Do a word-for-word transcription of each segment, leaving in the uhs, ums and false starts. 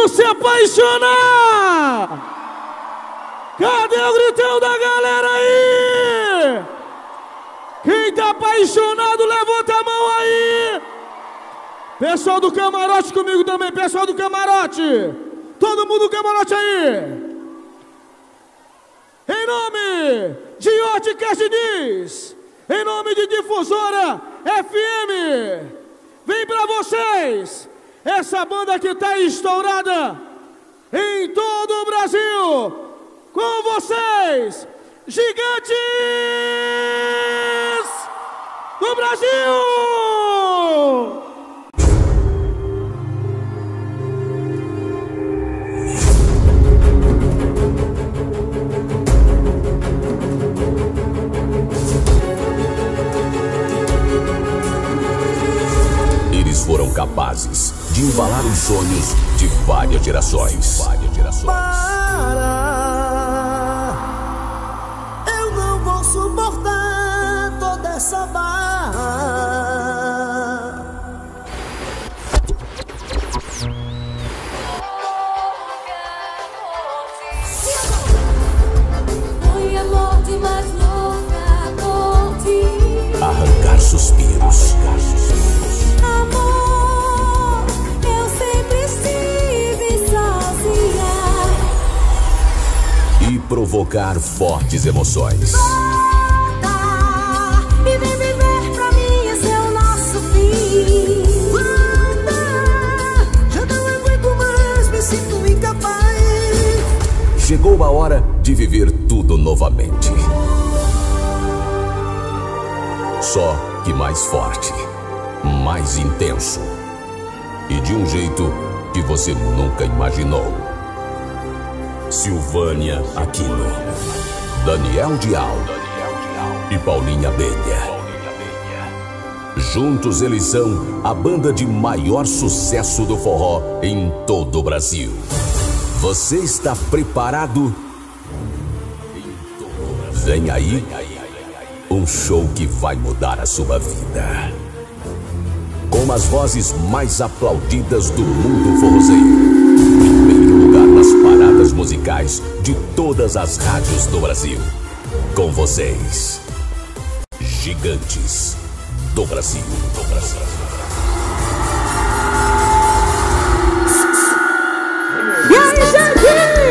Vamos se apaixonar! Cadê o gritão da galera aí? Quem tá apaixonado, levanta a mão aí! Pessoal do camarote comigo também, pessoal do camarote! Todo mundo do camarote aí! Em nome de Horticast Diz, em nome de Difusora F M, vem pra vocês essa banda que tá estourada em todo o Brasil. Com vocês, Gigantes do Brasil! Eles foram capazes de embalar os sonhos de várias gerações. Várias gerações. Para, eu não vou suportar toda essa barra. Foi a morte mais louca por ti. Arrancar suspiros. Amor, eu sempre estive sozinha. E provocar fortes emoções. Volta e vem viver pra mim, esse é o nosso fim. Volta, já não aguento mais, me sinto incapaz. Chegou a hora de viver tudo novamente. Só que mais forte, mais intenso e de um jeito que você nunca imaginou. Silvânia Aquino, Daniel Dial e Paulinha Abelha. Juntos eles são a banda de maior sucesso do forró em todo o Brasil. Você está preparado? Vem aí um show que vai mudar a sua vida. Com as vozes mais aplaudidas do mundo forrozeiro. Primeiro lugar nas paradas musicais de todas as rádios do Brasil. Com vocês, Gigantes do Brasil. Do Brasil. E aí, gente?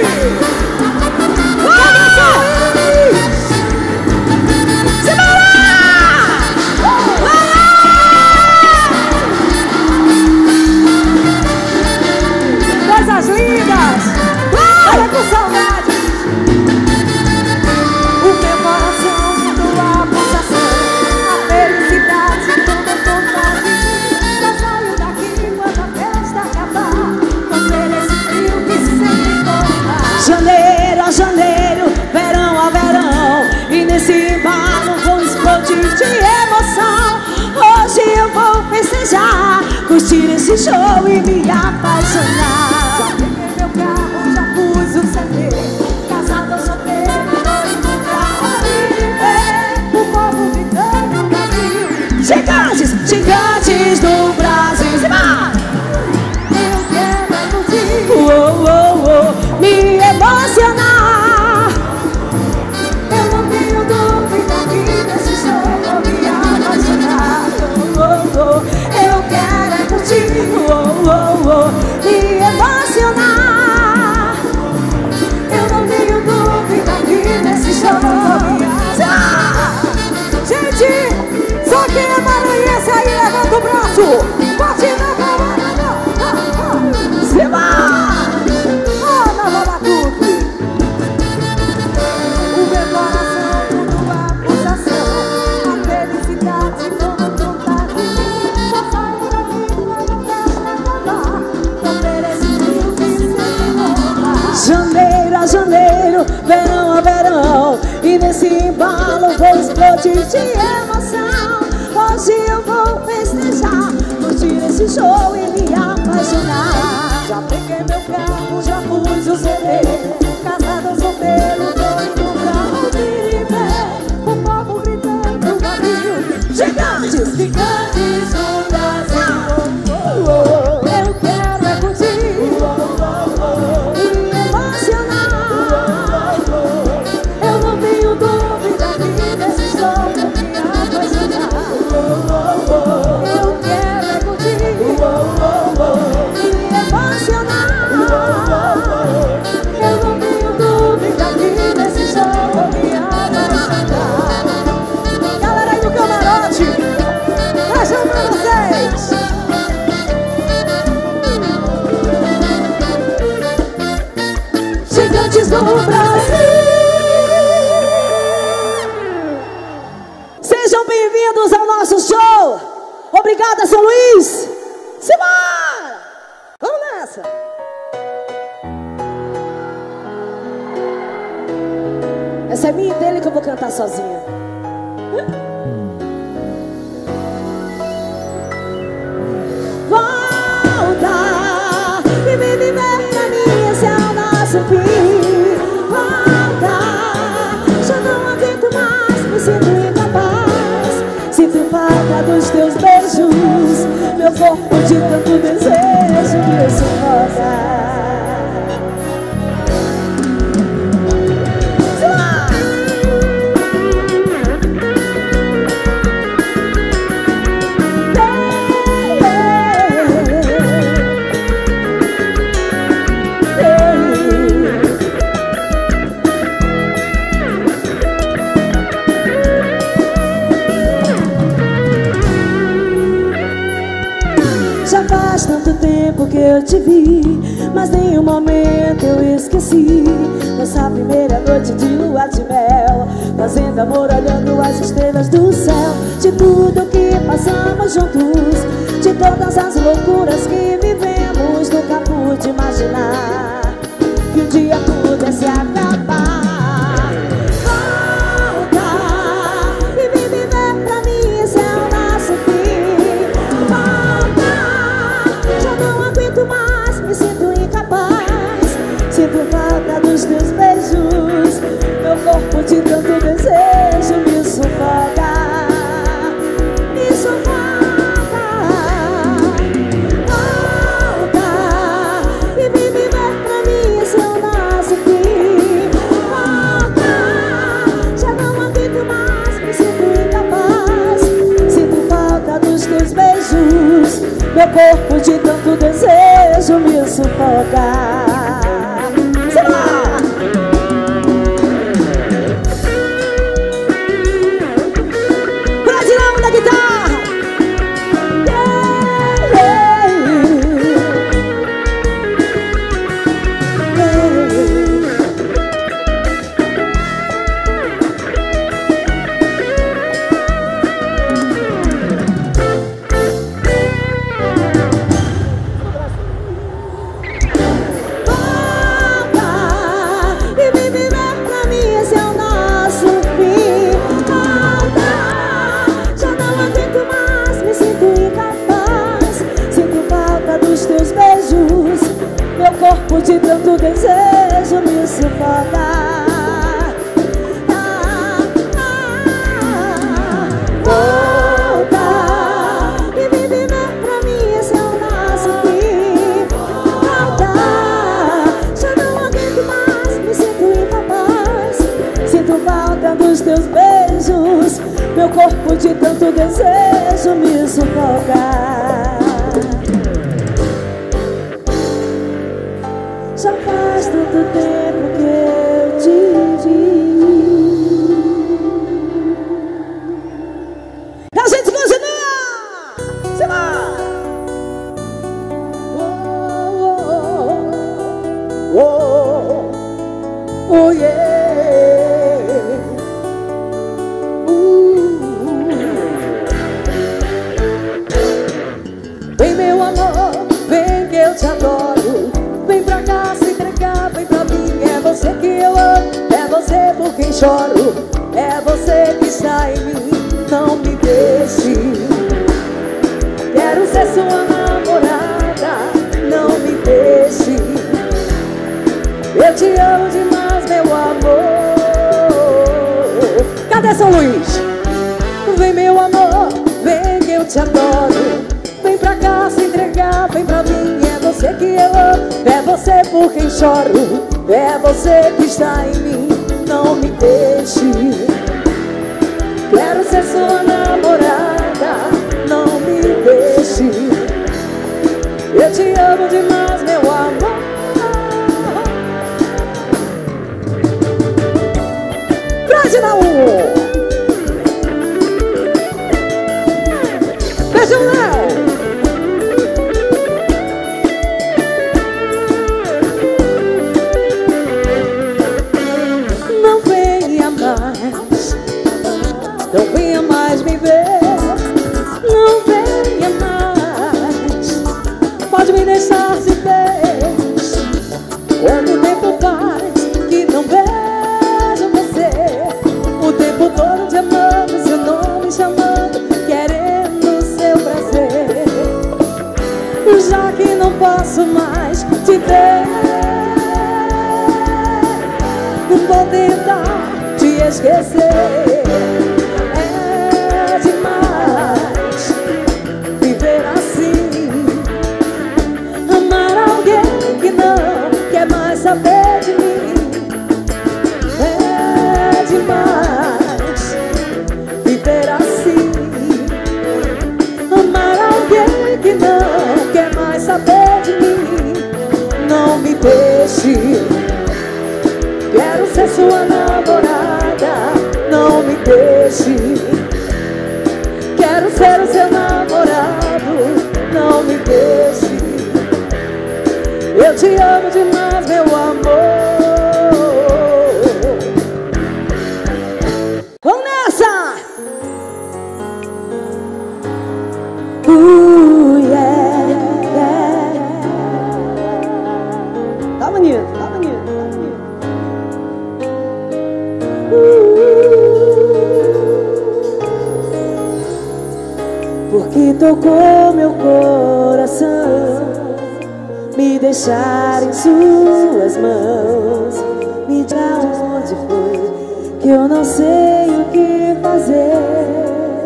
Coisas lindas! Olha com saudade! O meu coração mudou a pulsação, a felicidade toda vontade. Só saio daqui quando a festa acabar, com esse frio que sempre encontra. Janeiro a janeiro, verão a verão, e nesse embalo vou explodir de emoção. Hoje eu vou festejar, curtir esse show e me apaixonar. Já peguei meu carro, já pus o C D, casado ou solteiro, noivo pra ouvir e ver o povo gritando no Brasil. Gigantes, gigantes do Brasil. Eu quero é curtir, oh, oh, oh, me emocionar. Eu não tenho dúvida que nesse show vou me apaixonar. Oh, oh, oh, eu quero é curtir, oh, oh, oh, me emocionar. Eu não tenho dúvida que nesse show vou me apaixonar. Gente, só quem é maranhense aí levanta o braço. Bate na palma, se vai. Oh, Nova Batuque. O meu coração tudo a pulsação, a felicidade toda vontade. Só saio daqui quando a festa acabar, pra ver esse frio que sempre volta. Janeiro a janeiro, verão a verão, e nesse embalo vou explodir de emoção. Hoje eu vou festejar, curtir esse show e me apaixonar. Já peguei meu carro, já pus o C D, casado ou solteiro, noivo pra ouvir e ver o povo gritando no Brasil. Gigantes, gigantes do Brasil. Oh, oh, oh. Eu quero é curtir, oh, oh, oh. do Brasil. Sejam bem-vindos ao nosso show. Obrigada, São Luís. Simbora! Vamos nessa. Essa é minha e dele que eu vou cantar sozinha. Volta e vem viver pra mim, esse é o nosso fim. Volta, já não aguento mais, me sinto incapaz. Sinto falta dos teus beijos, meu corpo de tanto desejo me sufoca. Já faz tanto tempo que eu te vi, mas nenhum momento eu esqueci nossa primeira noite de lua de mel, fazendo amor olhando as estrelas do céu. De tudo que passamos juntos, de todas as loucuras que vivemos, nunca pude imaginar que um dia pudesse acabar. Volta e vem viver pra mim, esse é o nosso fim. Volta, já não aguento mais, me sinto incapaz. Sinto falta dos teus beijos, meu corpo de tanto desejo me sufoca, me sufoca. Volta e vem viver pra mim, esse é o nosso fim. Volta, já não aguento mais, me sinto incapaz. Sinto falta dos teus beijos, meu corpo de tanto desejo me sufoca. Brasilão da guitarra. Yeah, yeah. Corpo de tanto desejo me sufoca. Ah, ah, volta e vem viver pra mim, esse é o nosso fim. Volta, já não aguento mais, me sinto incapaz. Sinto falta dos teus beijos, meu corpo de tanto desejo me sufoca. Já faz tanto tempo que eu te vi. E a gente continua! Se vai! Oh, oh, oh, oh, oh, yeah. uh. Vem meu amor, vem que eu te adoro. Vem pra cá se entregar, vem pra mim. É você que eu amo, é você por quem choro, é você que está em mim. Não me deixe, quero ser sua namorada. Não me deixe, eu te amo demais, meu amor. Cadê São Luís? Vem meu amor, vem que eu te adoro. Vem pra cá se entregar, vem pra mim. É você que eu amo, é você por quem choro, é você que está em mim. Não me deixe, quero ser sua namorada. Não me deixe, eu te amo demais, meu amor. Grande Naú, beijo, Léo. posso mais te ver. Não vou tentar te esquecer. É demais viver assim, amar alguém que não quer mais saber de mim. É demais viver assim, amar alguém que não quer mais saber de mim. Não me deixe, quero ser sua namorada. Não me deixe, quero ser o seu namorado. Não me deixe, eu te amo demais, meu amor. Vamos nessa! Uh, yeah, yeah. Tá bonito, tá bonito, tá bonito. Porque tocou meu coração, me deixar em suas mãos. Me diga onde foi, que eu não sei o que fazer.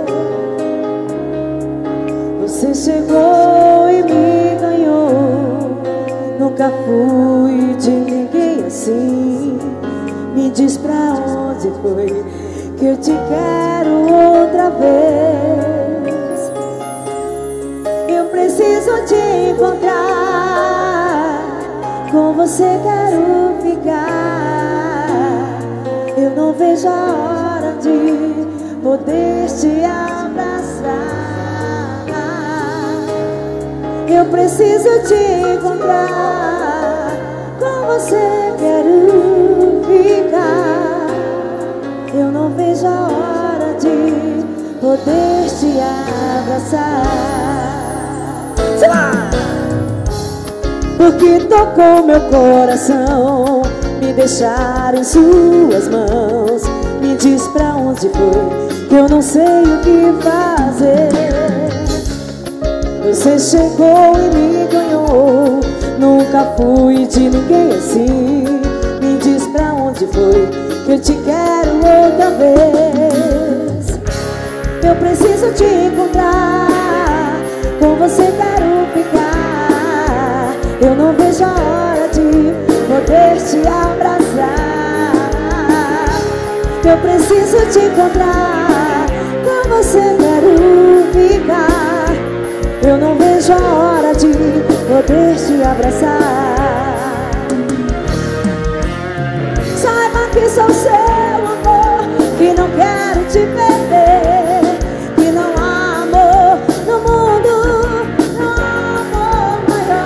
Você chegou e me ganhou, nunca fui de ninguém assim. Me diz pra onde foi, que eu te quero outra vez. Eu preciso te encontrar, com você quero ficar. Eu não vejo a hora de poder te abraçar. Eu preciso te encontrar, com você quero ficar. Eu não vejo a hora de poder te abraçar. Sei lá! Porque tocou meu coração, me deixar em suas mãos. Me diz pra onde foi, que eu não sei o que fazer. Você chegou e me ganhou, nunca fui de ninguém assim. Me diz pra onde foi, que eu te quero outra vez. Eu preciso te encontrar, com você quero ficar. Eu não vejo a hora de poder te abraçar. Eu preciso te encontrar, com você quero ficar. Eu não vejo a hora de poder te abraçar. Saiba que sou seu amor, que não quero te perder. Que não há amor no mundo, não há amor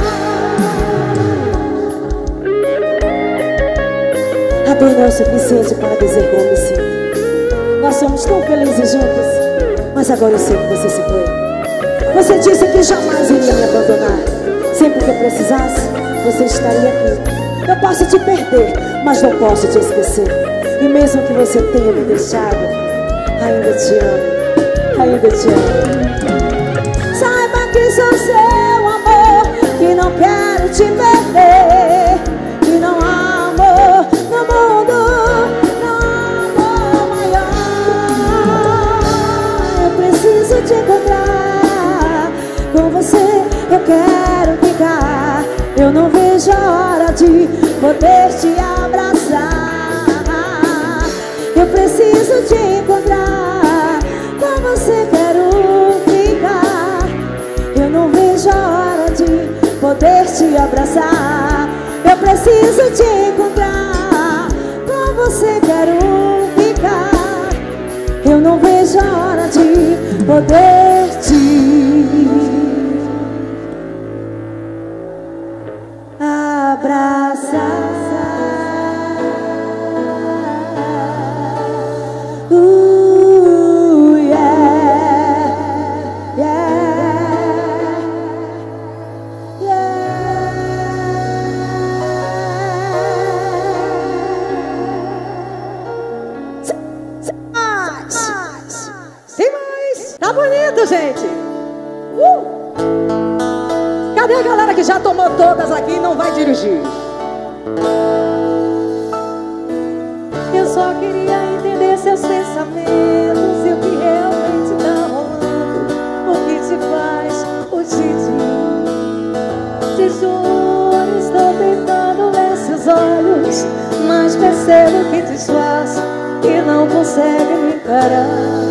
maior. A dor não é o suficiente para dizer como me sinto. Nós somos tão felizes juntos, mas agora eu sei que você se foi. Você disse que jamais iria me abandonar. Sempre que eu precisasse, você estaria aqui. Eu posso te perder, mas não posso te esquecer. E mesmo que você tenha me deixado, ainda te amo, ainda te amo. Saiba que sou seu amor, que não quero te perder. Que não há amor no mundo, não há amor maior. Eu preciso te encontrar, com você eu quero ficar. Eu não vejo a hora de poder te abraçar. Eu preciso te encontrar, com você quero ficar. Eu não vejo a hora de poder te abraçar. Eu preciso te encontrar, com você quero ficar. Eu não vejo a hora de poder te abraçar. Uh, yeah, yeah, yeah. Tem mais! Tá bonito, gente! Uh! Cadê a galera que já tomou todas aqui e não vai dirigir? Eu só queria entender seus pensamentos e o que realmente tá rolando, o que te faz fugir de mim. Te juro, estou tentando ler seus olhos, mas percebo que disfarça e não consegue me encarar.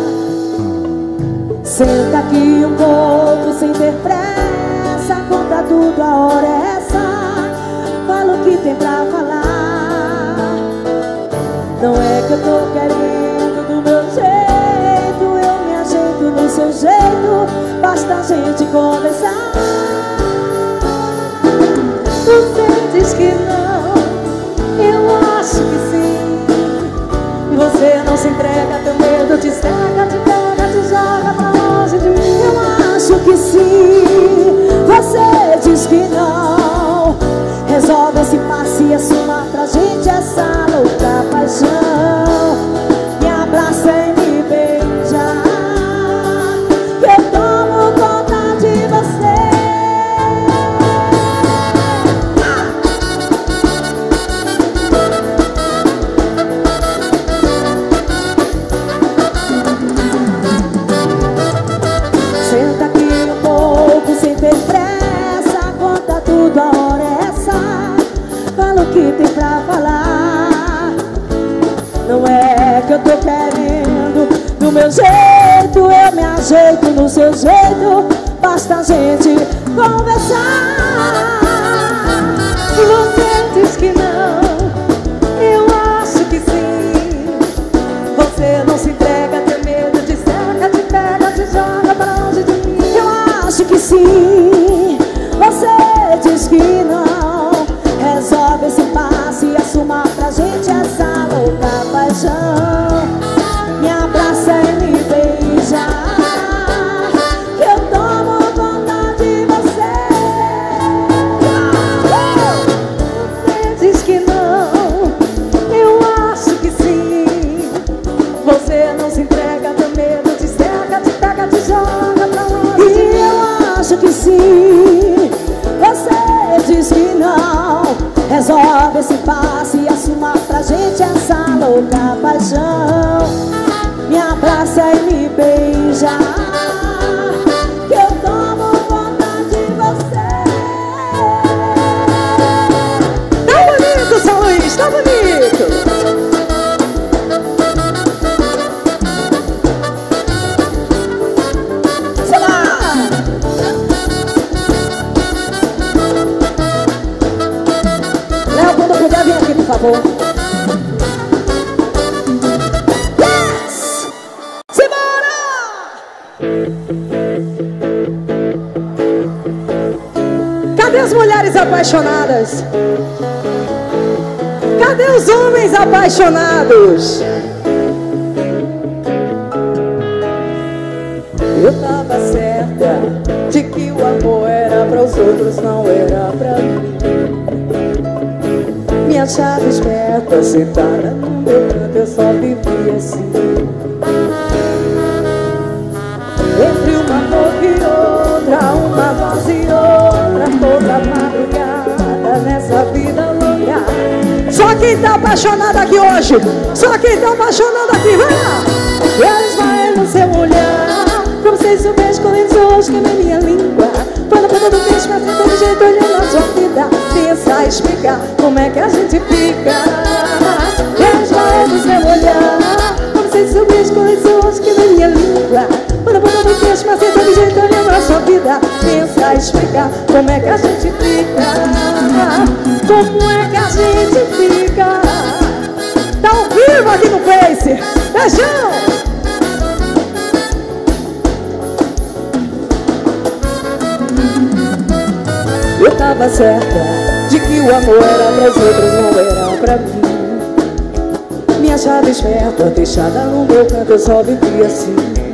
Senta aqui um pouco sem ter pressa, conta tudo, a hora é essa. Fala o que tem pra falar. Não é que eu tô querendo do meu jeito, eu me ajeito no seu jeito, basta a gente conversar. Você diz que não, eu acho que sim. Você não se entrega, teu medo te cega, te pega, te joga pra longe de mim. Eu acho que sim, você diz que não. Resolve esse passe e assuma pra gente essa louca paixão. Me abraça e me beija, que eu tomo conta de você. Senta aqui um pouco sem ter pressa, conta tudo, a hora é essa. Fala o que tem pra falar. Não é que eu tô querendo do meu jeito, eu me ajeito no seu jeito, basta a gente conversar. Você diz que não, eu acho que sim. Você não se entrega, tem medo, te cerca, te pega, te joga pra longe de mim. Eu acho que sim, você diz que não. Resolve esse passe e assuma pra gente essa louca paixão. Me abraça e me beija, que eu tomo conta de você. Você diz que não, eu acho que sim. Você não se entrega, teu medo te cega, te pega, te joga pra longe. E eu acho que sim, você diz que não. Resolve esse passe e assuma pra gente essa louca paixão. Me abraça e me beija, que eu tomo conta de você. Tá bonito, São Luís, tá bonito. Sei lá. Léo, quando puder, vem aqui, por favor. Yes! Simbora! Cadê as mulheres apaixonadas? Cadê os homens apaixonados? Eu tava certa de que o amor era para os outros, não era pra mim. Me achava esperta, sentada no meu canto, eu só vivia assim. Entre uma boca e outra, uma voz e outra, toda madrugada nessa vida louca. Só quem tá apaixonado aqui hoje, só quem tá apaixonado aqui, vai lá! Eu esmaei no seu olhar, como se seu beijo com lençóis que na minha língua. Quando a ponta do peixe, mas de todo jeito olhando a sua vida. Pensa explicar como é que a gente fica. Eu esmaei no seu olhar, como se seu beijo com lençóis que na minha língua. Quando a ponta do peixe, mas de todo jeito olhando a sua vida. Pensa explicar como é que a gente fica. Como é que a gente fica? Tá ao vivo aqui no Face. Beijão! Eu tava certa de que o amor era pros outros, não era pra mim. Me achava esperta, deixada no meu canto, eu só vivia assim.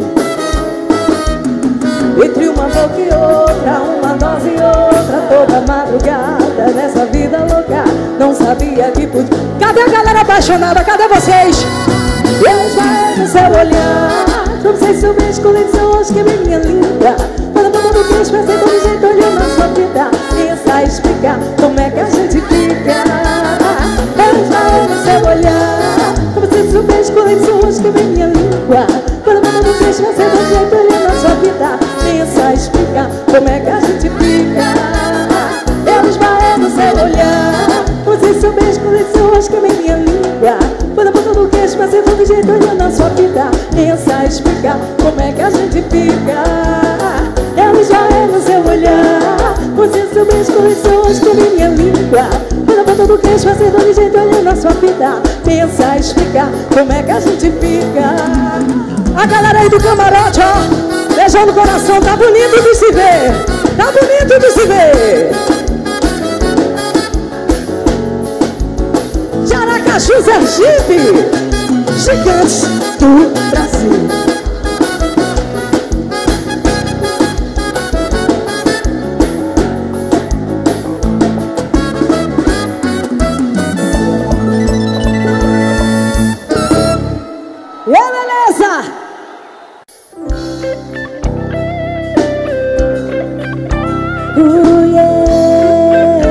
Entre uma boca e outra, uma dose e outra, toda madrugada nessa vida louca. Não sabia que podia. Cadê a galera apaixonada? Cadê vocês? Eu esbarrei no seu olhar, não sei se o beijo com lençóis que é minha linda. Quando a boca do peixe, mas é todo jeito olhando a sua vida. explicar como é que a gente fica. Eu esbarrei no seu olhar, como se soubesse quais são os que vem minha língua. Quando eu não deixo você do jeito olhando a sua vida, pensa explicar como é que a gente fica. Eu esbarrei no seu olhar, como se soubesse quais são os que vem minha língua. Quando eu boto no queixo, mas eu tô do jeito olhando a sua vida, pensa explicar como é que a gente fica. Eu esbarrei no seu olhar, como se soubesse quais são os que vem minha língua. Quando eu boto no queixo, mas eu tô do jeito olhando a sua vida, pensa explicar como é que a gente fica. A galera aí do camarote, ó, beijão no coração, tá bonito de se ver, tá bonito de se ver. Jaracaju, Sergipe, gigantes do Brasil. E aí, beleza? Uh, yeah.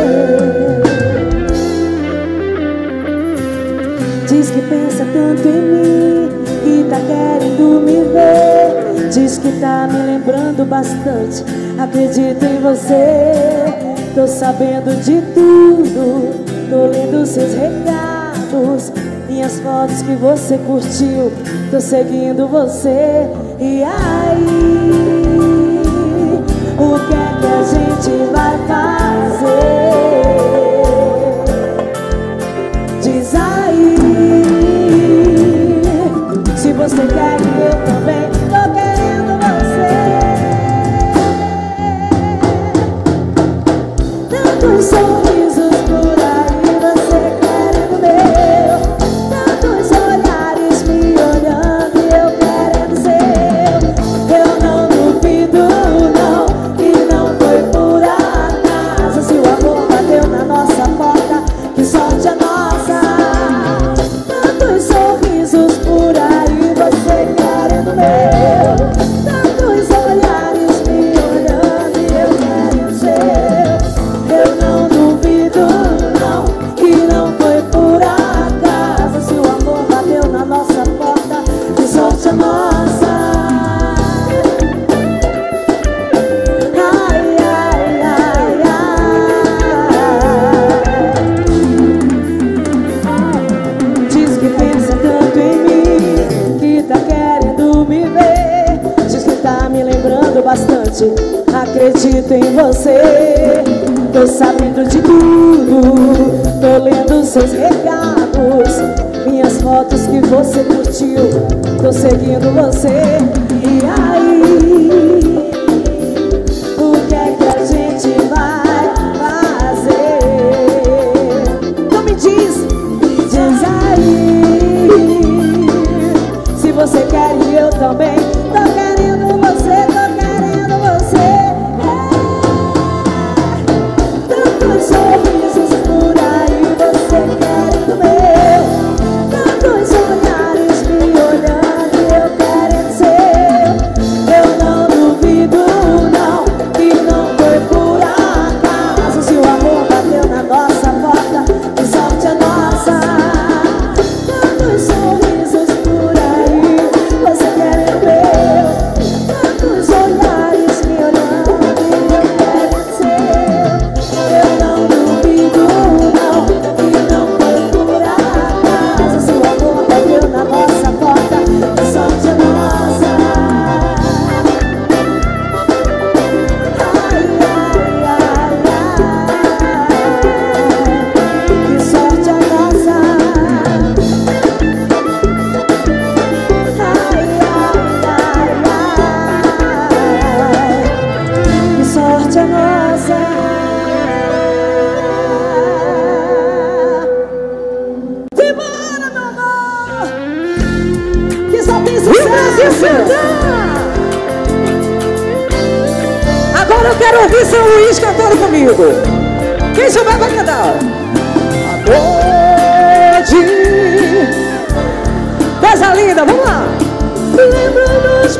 Diz que pensa tanto em mim, que tá querendo me ver. Diz que tá me lembrando bastante, acredito em você. Tô sabendo de tudo, tô lendo seus recados, minhas fotos que você curtiu, tô seguindo você. E aí, o que é que a gente vai fazer? Diz aí, se você quer que eu também tô querendo você. Tantos sorrisos por aí, você querendo meu. Tantos olhares me olhando e eu querendo seu. Eu não duvido não, que não foi por acaso. Se o amor bateu na nossa porta, que sorte a nossa. Tantos sorrisos por aí, você querendo meu. Tantos olhares me olhando e eu querendo seu. Eu não duvido não, que não foi por acaso. Se o amor bateu na nossa porta, que sorte a nossa. Ai, ai, ai, ai. Diz que pensa tanto em mim, que tá querendo me ver. Diz que tá me lembrando bastante, acredito em você. Tô sabendo de tudo, tô lendo seus recados, minhas fotos que você curtiu, tô seguindo você. E aí, o que é que a gente vai fazer? Então me diz, diz aí, se você quer e eu também tô querendo você, tô querendo você. Tantos sorrisos por aí, você querendo meu. Tantos olhares me olhando e eu querendo seu. Eu não duvido não, que não foi por acaso. Se o amor bateu na nossa porta, que sorte a nossa. Tantos sorrisos por aí, você querendo meu. Tantos olhares me olhando e eu querendo seu. Eu não duvido não, que não foi por acaso. Se o amor bateu na nossa porta, que sorte a nossa. Ai, ai, ai, ai, que sorte a nossa. Ai, ai, ai, ai, que sorte a nossa. Simbora, meu amor, que só tem sucesso. Agora eu quero ouvir São Luís cantando comigo. Quem souber vai cantar. Acorde, coisa linda, vamos lá. Lembro dos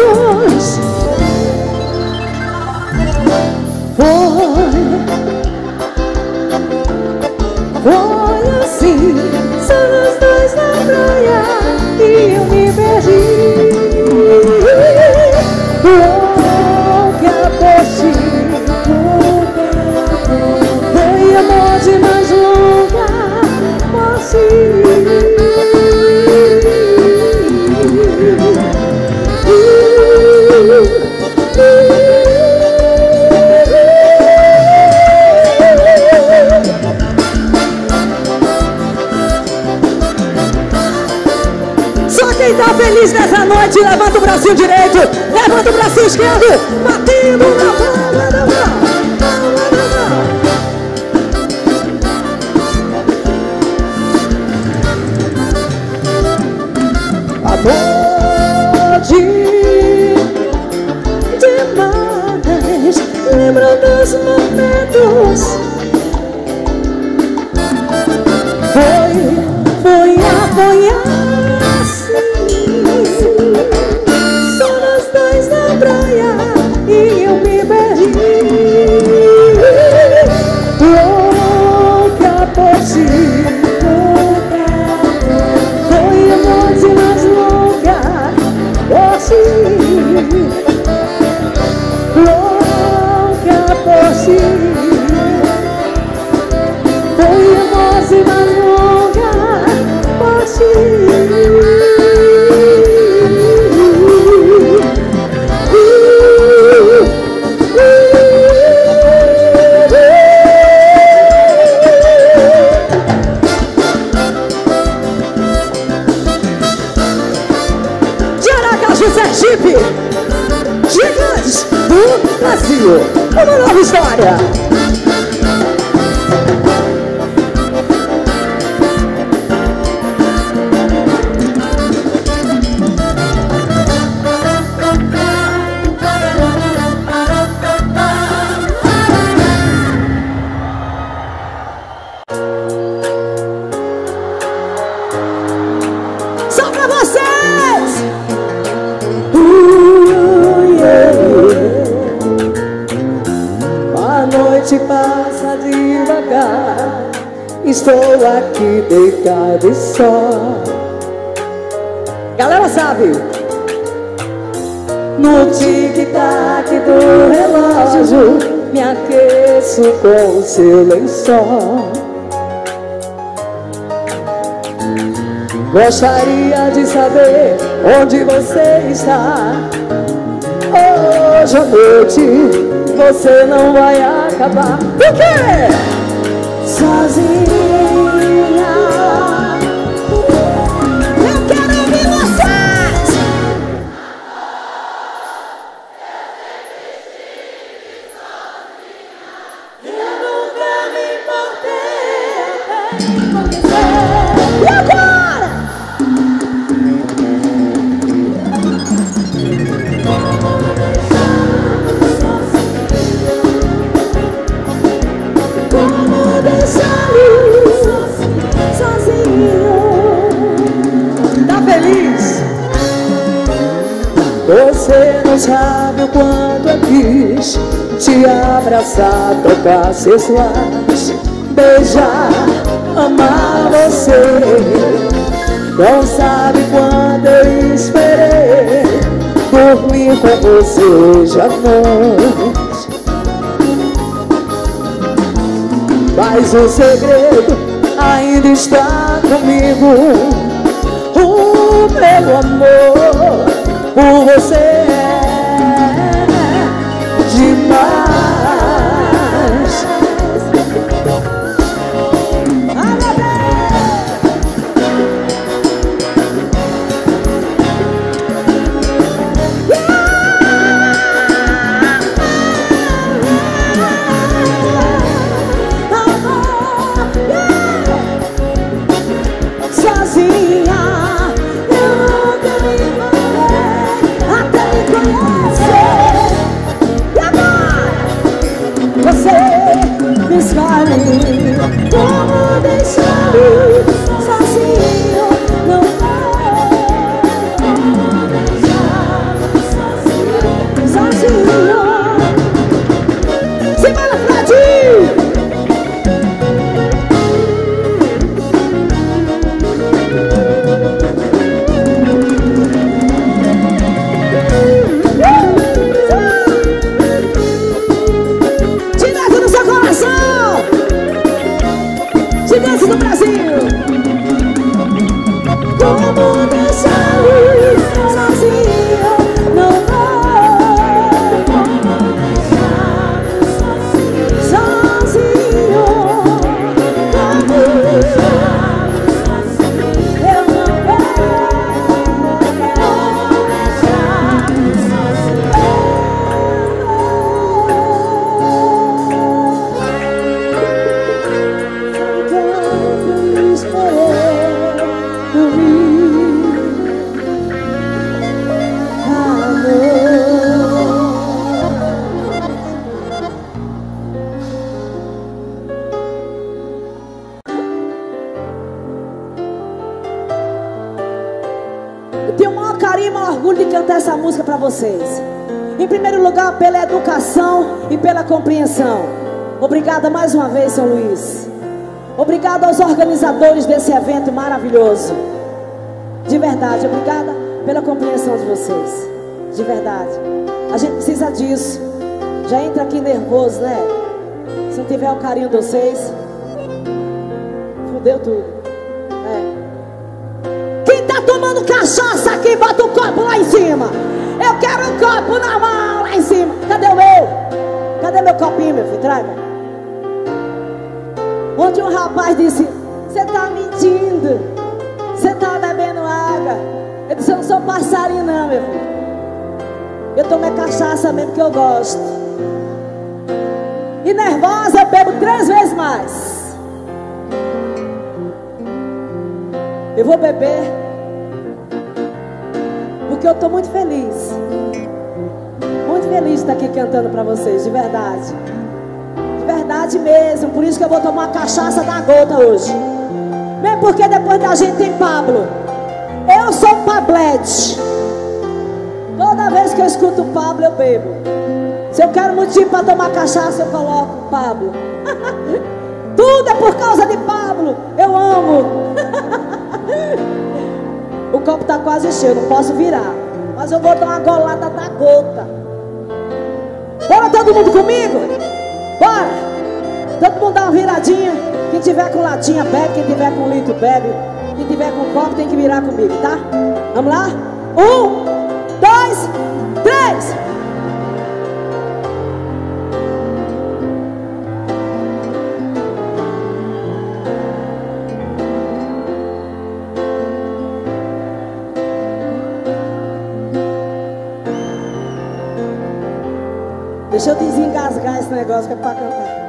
momentos, foi Foi assim, só nós dois na praia e eu me perdi. Louca por ti, foi amor demais, louca por ti. Quem tá feliz nessa noite, levanta o bracinho direito, levanta o bracinho esquerdo, batendo na palma da mão, palma da mão. Amor demais, lembra dos momentos. Foi, foi a, foi a. Só nós dois na praia e eu me perdi. Louca por ti, louca. Foi amor demais, louca por ti. Louca por ti. Foi amor demais, louca por ti. Sergipe, gigantes do Brasil, uma nova história. Só pra vocês! noite passa devagar, estou aqui deitado e só. Galera sabe, no tic-tac do relógio me aqueço com o seu lençol. Gostaria de saber onde você está. Hoje à noite você não vai acabar. Por quê? Sozinha. Eu quero ouvir vocês. Eu nunca me importei. E agora? Tá feliz? Você não sabe o quanto eu quis te abraçar, tocar seus lábios, beijar, amar você. Não sabe quanto eu esperei dormir com você hoje à noite. Mas o segredo ainda está comigo. O meu amor por você é demais. Sozinha, eu nunca me mandei até me conhecer. Brasil, do Brasil. Como deixar-me sozinho? Não vou. Como deixar-me sozinho? Sozinho. Como deixar-me sozinho? Eu não quero. Como deixar-me sozinho? Tentando esperar no rio, amor. Eu tenho o maior carinho e maior orgulho de cantar essa música para vocês. Em primeiro lugar, pela educação e pela compreensão. Obrigada mais uma vez, São Luís. Obrigada aos organizadores desse evento maravilhoso. De verdade, obrigada pela compreensão de vocês. De verdade. A gente precisa disso. Já entra aqui nervoso, né? Se não tiver o carinho de vocês, fudeu tudo. É. Quem tá tomando cachaça aqui, bota o copo lá em cima. Eu quero um copo na mão lá em cima. Cadê o meu? Cadê meu copinho, meu filho? Traga. Ontem um rapaz disse: você tá mentindo, você tá bebendo água. Eu disse: eu não sou passarinho não, meu filho. Eu tomo é cachaça mesmo que eu gosto. E nervosa eu bebo três vezes mais. Eu vou beber porque eu tô muito feliz. Muito feliz de estar aqui cantando pra vocês, de verdade. Verdade mesmo, por isso que eu vou tomar cachaça da gota hoje. Mesmo porque depois da gente tem Pablo. Eu sou Pablete. Toda vez que eu escuto o Pablo eu bebo. Se eu quero motivo para tomar cachaça eu coloco Pablo. Tudo é por causa de Pablo. Eu amo. O copo tá quase cheio, não posso virar. Mas eu vou dar uma golada da gota. Bora todo mundo comigo? Bora! Todo mundo dá uma viradinha. Quem tiver com latinha bebe, quem tiver com litro bebe. Quem tiver com copo tem que virar comigo, tá? Vamos lá? Um, dois, três! Deixa eu desengasgar esse negócio que é pra cantar.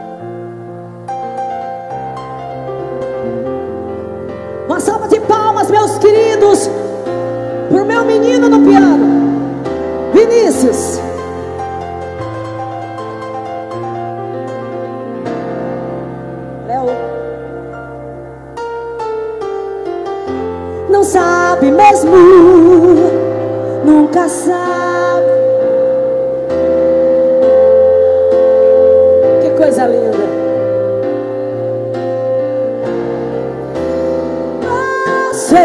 Uma salva de palmas, meus queridos, pro meu menino no piano, Vinícius. Léo. Não sabe mesmo, nunca sabe. Coisa linda. Você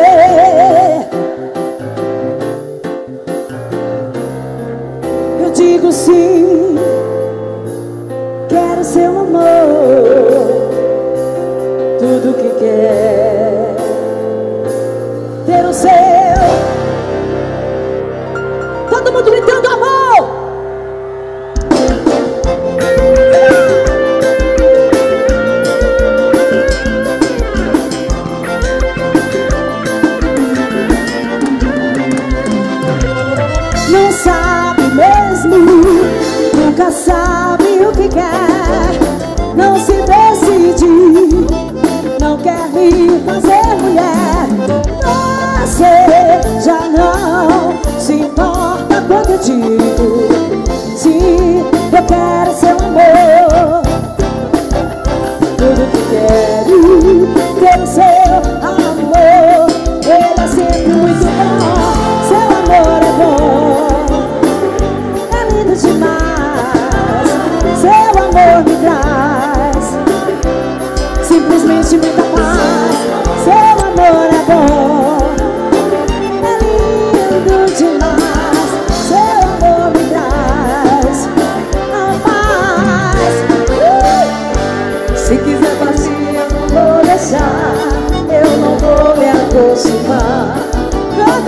eu digo sim, quero seu amor, tudo que quer ter o seu. Todo mundo gritando amor. Nunca sabe o que quer, não se decide, não quer me fazer mulher. Você já não se importa quando eu digo sim, eu quero seu amor, tudo que quero ter o seu amor. Ele é sempre muito bom, seu amor é bom, é lindo demais. Seu amor me traz simplesmente muita paz. Seu amor é bom, é lindo demais. Seu amor me traz a paz. uh! Se quiser partir eu não vou deixar.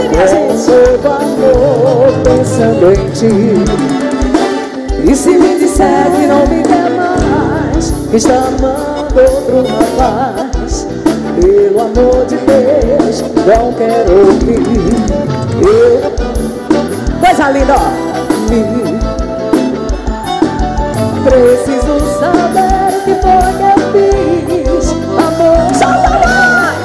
aí, minha gente. Novo amor pensando em ti. E se me disser que não me quer mais, que está amando outro rapaz, pelo amor de Deus, não quero ouvir. Eu, Coisa linda, ó. me preciso saber o que foi que eu fiz, amor. Solta a mãe.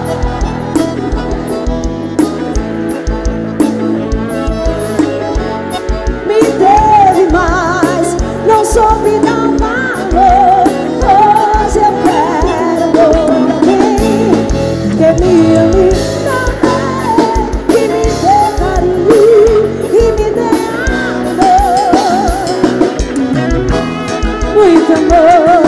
Me teve mais, não soube dar valor. Hoje eu quero alguém que me ame também, que me dê carinho e me dê amor, muito amor.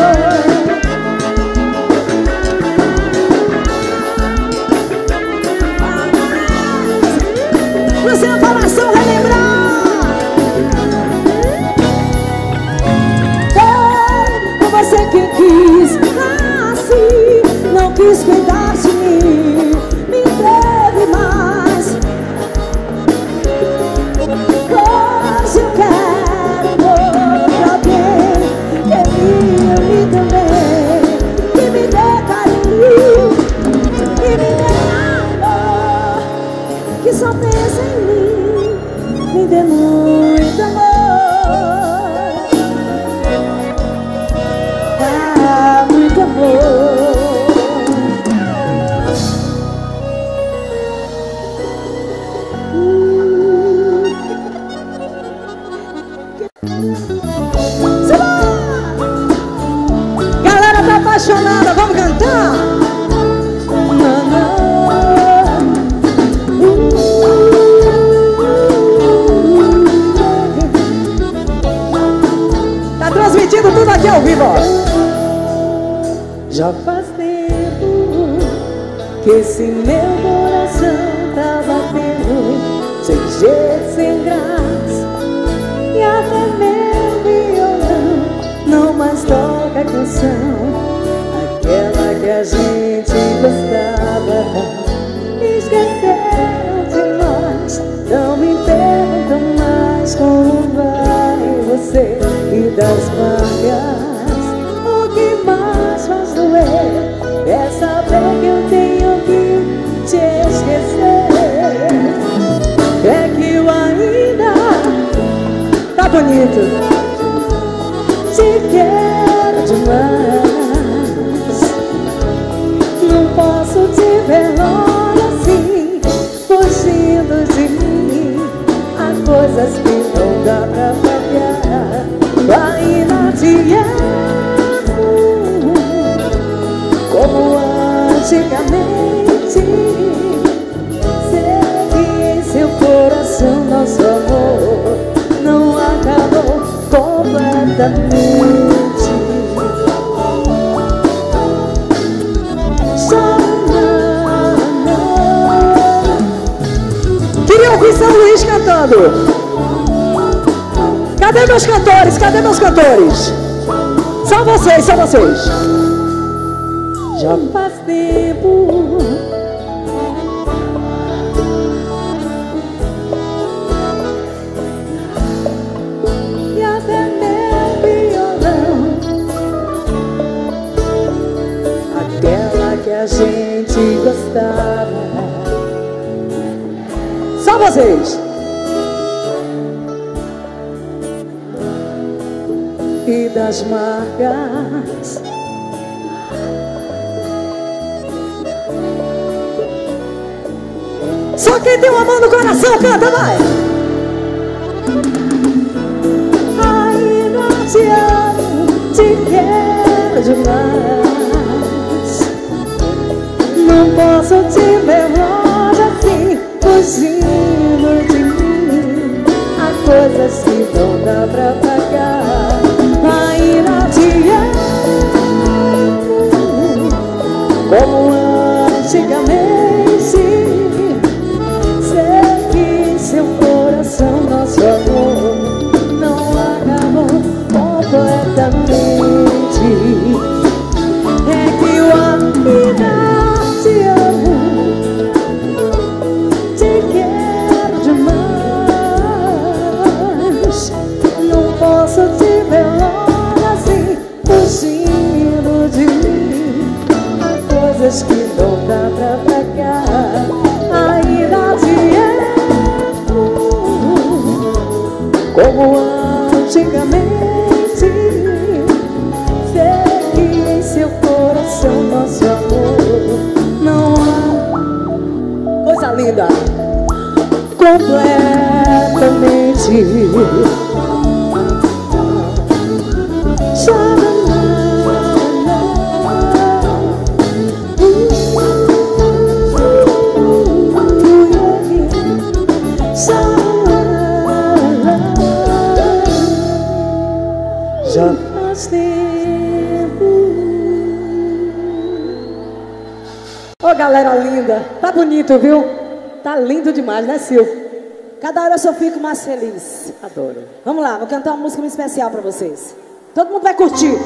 No seu coração relembrar. Foi você que quis assim, não quis cuidar de mim, me teve mais. Hoje eu quero outro alguém que me ame também, que me dê carinho, que me dê amor, que só pensa em mim, me dê muito amor. Ah, muito amor. Galera tá apaixonada, vamos cantar? Tá transmitindo tudo aqui ao vivo, ó. Já faz tempo que esse meu coração tá batendo sem jeito, sem graça, e até meu violão não mais toca a canção, aquela que a gente gostava. Esqueceram de nós, não me perguntam mais como vai você. E das marcas, o que mais faz doer é saber que eu tenho que te esquecer. É que eu ainda Tá bonito. te quero demais. Não posso te ver longe assim, fugindo de mim. Há coisas que não dá pra pagar. Ainda te amo como antigamente. Sei que em seu coração nosso amor não acabou completamente. Só não. Queria ouvir São Luís cantando. Cadê meus cantores? Cadê meus cantores? Só vocês, só vocês. Já faz tempo e até meu violão, aquela que a gente gostava. Só vocês. E das marcas, Só quem tem uma mão no coração canta, vai. ainda te amo, te quero demais. Não posso te ver longe assim, fugindo de mim. Há coisas que não dá pra pagar. Ainda te amo como antigamente. Sei que seu coração, nosso amor não acabou completamente. É que eu ainda te amo, te quero coisas que não dá pra pagar. Ainda te amo como antigamente. Sei que em seu coração nosso amor não há coisa linda completamente. Já faz tempo. Ô, galera linda, tá bonito, viu? Tá lindo demais, né, Silvio? Cada hora eu só fico mais feliz. Adoro. Vamos lá, vou cantar uma música muito especial pra vocês. Todo mundo vai curtir.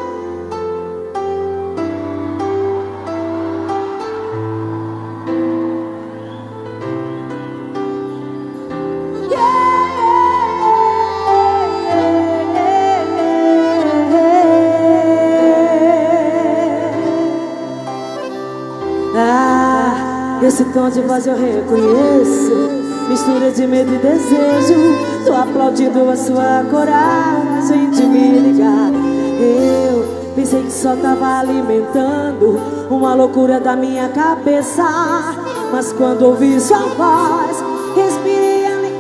Esse tom de voz eu reconheço, mistura de medo e desejo. Tô aplaudindo a sua coragem de me ligar. Eu pensei que só tava alimentando uma loucura da minha cabeça, mas quando ouvi sua voz, respirei ali.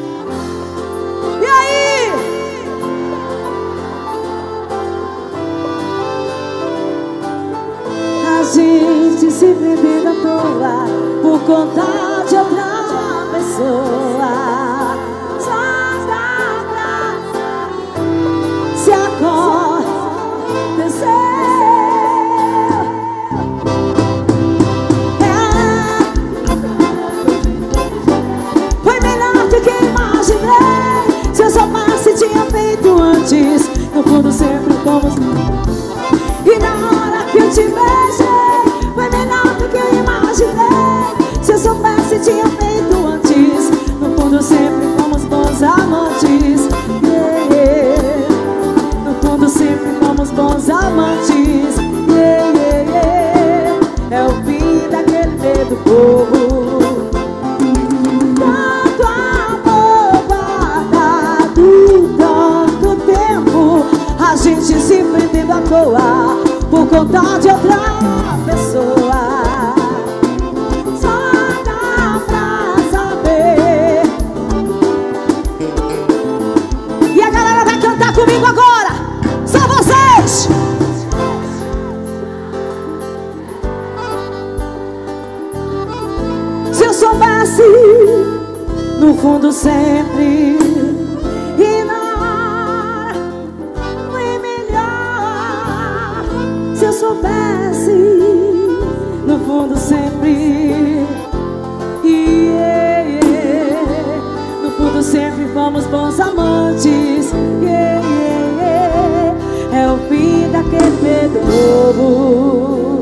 E aí? A gente se prendendo à toa por conta de outra pessoa. Só pra se acontecer. É. Foi melhor do que imaginei. Se eu soubesse, tinha feito antes. No fundo sempre fomos. E na hora que eu te beijei, foi melhor do que eu imaginei. Se eu soubesse, tinha feito antes. No fundo sempre fomos bons amantes. Yeah, yeah. No fundo sempre fomos bons amantes. Yeah, yeah, yeah. É o fim daquele medo bobo. Tanto amor guardado, tanto tempo, a gente se prendendo à toa por conta de outra pessoa. Só dá pra saber. E a galera vai cantar comigo agora. Só vocês. Se eu soubesse, no fundo sempre, e na hora foi melhor. Se eu soubesse, no fundo sempre, yeah, yeah. No fundo sempre fomos bons amantes. Yeah, yeah, yeah. É o fim daquele medo bobo.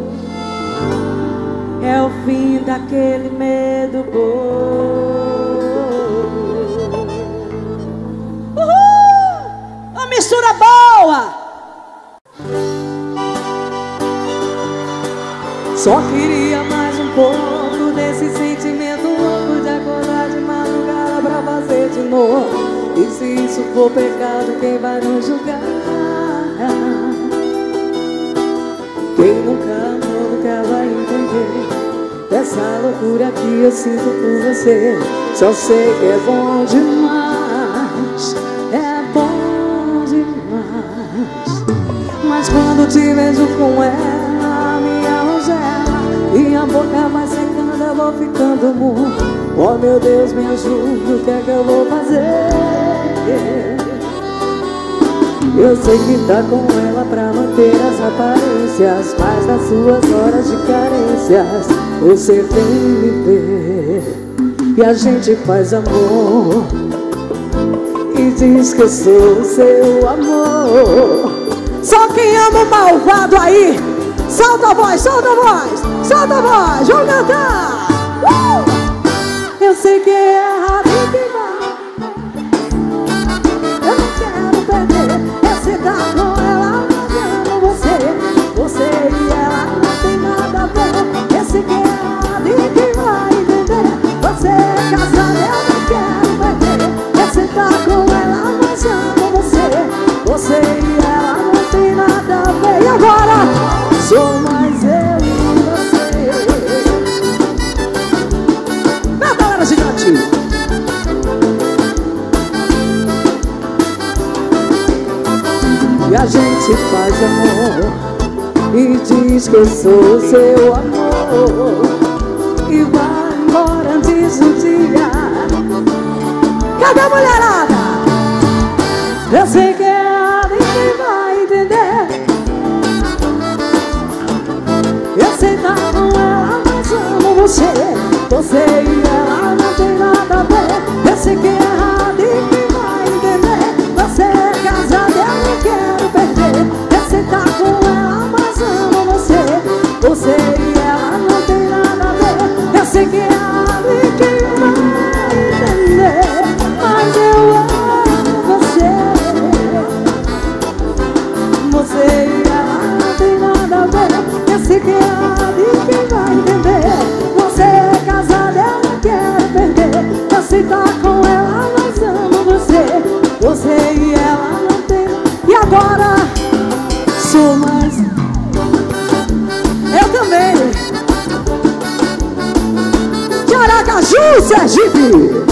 É o fim daquele medo bobo. Uhul! Uma mistura boa! Só queria mais um pouco desse sentimento louco de acordar de madrugada pra fazer de novo. E se isso for pecado, quem vai nos julgar? Quem nunca amou nunca vai entender essa loucura que eu sinto por você. Só sei que é bom demais, é bom demais. Mas quando te vejo com ela, minha rogela, minha boca vai secando, eu vou ficando mudo. Oh meu Deus, me ajuda, o que é que eu vou fazer? Eu sei que tá com ela pra manter as aparências, mas nas suas horas de carências você vem me ver e a gente faz amor e diz que eu sou o seu amor. Só quem ama o malvado aí, solta a voz, solta a voz, solta a voz, vamos cantar! Uh! Eu sei que é errado e que vai, eu não quero perder. Você tá com ela, mas amo você. Você e ela não tem nada faz amor e diz que eu sou seu amor e vai embora antes do dia. Cadê a mulherada? Eu sei que é ninguém vai entender. Eu sei tá com ela, mas amo você. Você e ela não tem nada a ver. Eu sei que é errado e ninguém vai entender. Você é casada e eu não quero perder. Eu sei tá com ela, mas amo você. Você e ela não tem nada a ver. Eu sei que é errado e ninguém vai entender. Mas eu amo você. Você e ela não tem nada a ver. Eu sei que é errado e quem vai entender. Você é casada, eu não quero perder. Você tá com ela, mas amo você. Você e ela não tem. E agora sou mais. Eu também. De Aracaju, Sergipe.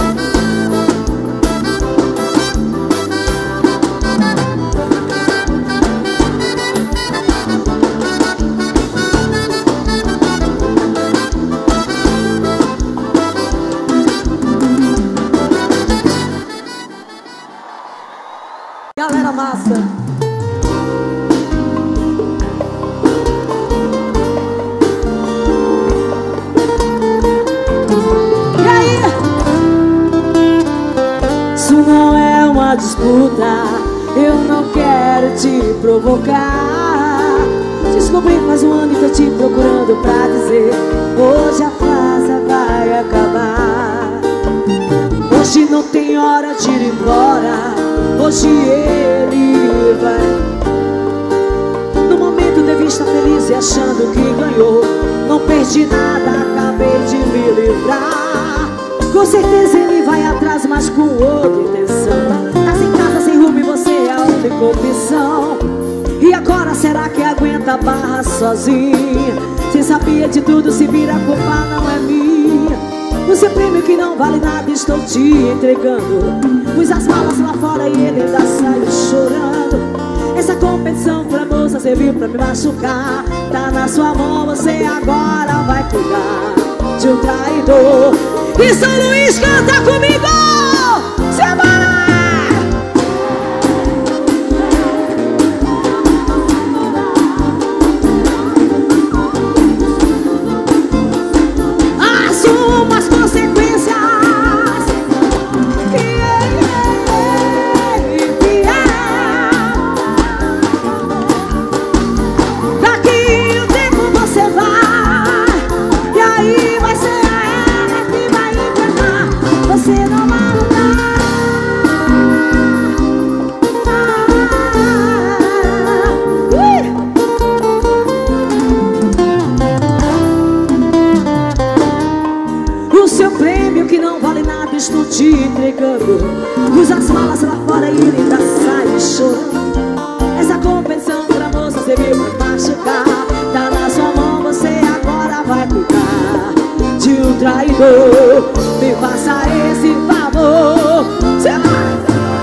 Galera massa. E aí? Isso não é uma disputa, eu não quero te provocar. Descobri faz um ano e tô te procurando pra dizer: hoje a farsa vai acabar. Hoje não tem hora de ir embora. Hoje ele vai. No momento devi estar feliz e achando que ganhou. Não perdi nada, acabei de me livrar. Com certeza ele vai atrás, mas com outra intenção. Tá sem casa, sem rumo e você é a única opção. E agora será que aguenta a barra sozinha? Cê sabia de tudo, se vira, a culpa não é minha. O seu prêmio que não vale nada estou te entregando. Pus as malas lá fora e ele ainda saiu chorando. Essa competição pra moça serviu pra me machucar. Tá na sua mão, você agora vai cuidar de um traidor. E São Luís canta comigo! Semana! Assuma as consequências. Estou te entregando. Usa as malas lá fora e ele ainda sai chorando. Essa competição pra moça serviu pra machucar. Tá na sua mão, você agora vai cuidar de um traidor. Me faça esse favor. Você vai.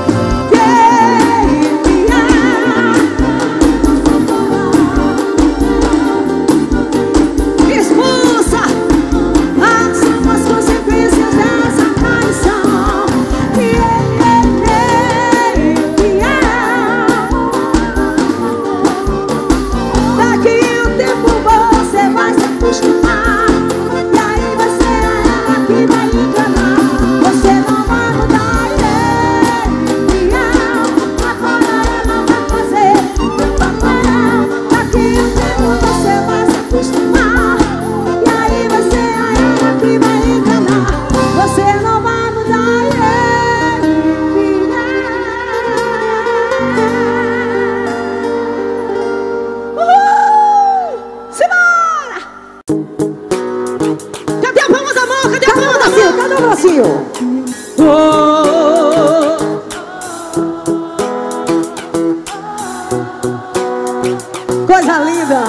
Coisa linda.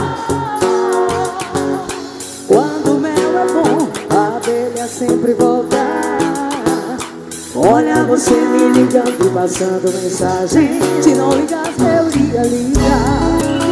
Quando o mel é bom, a abelha sempre volta. Olha você me ligando, passando mensagem. Se não ligasse eu ia ligar.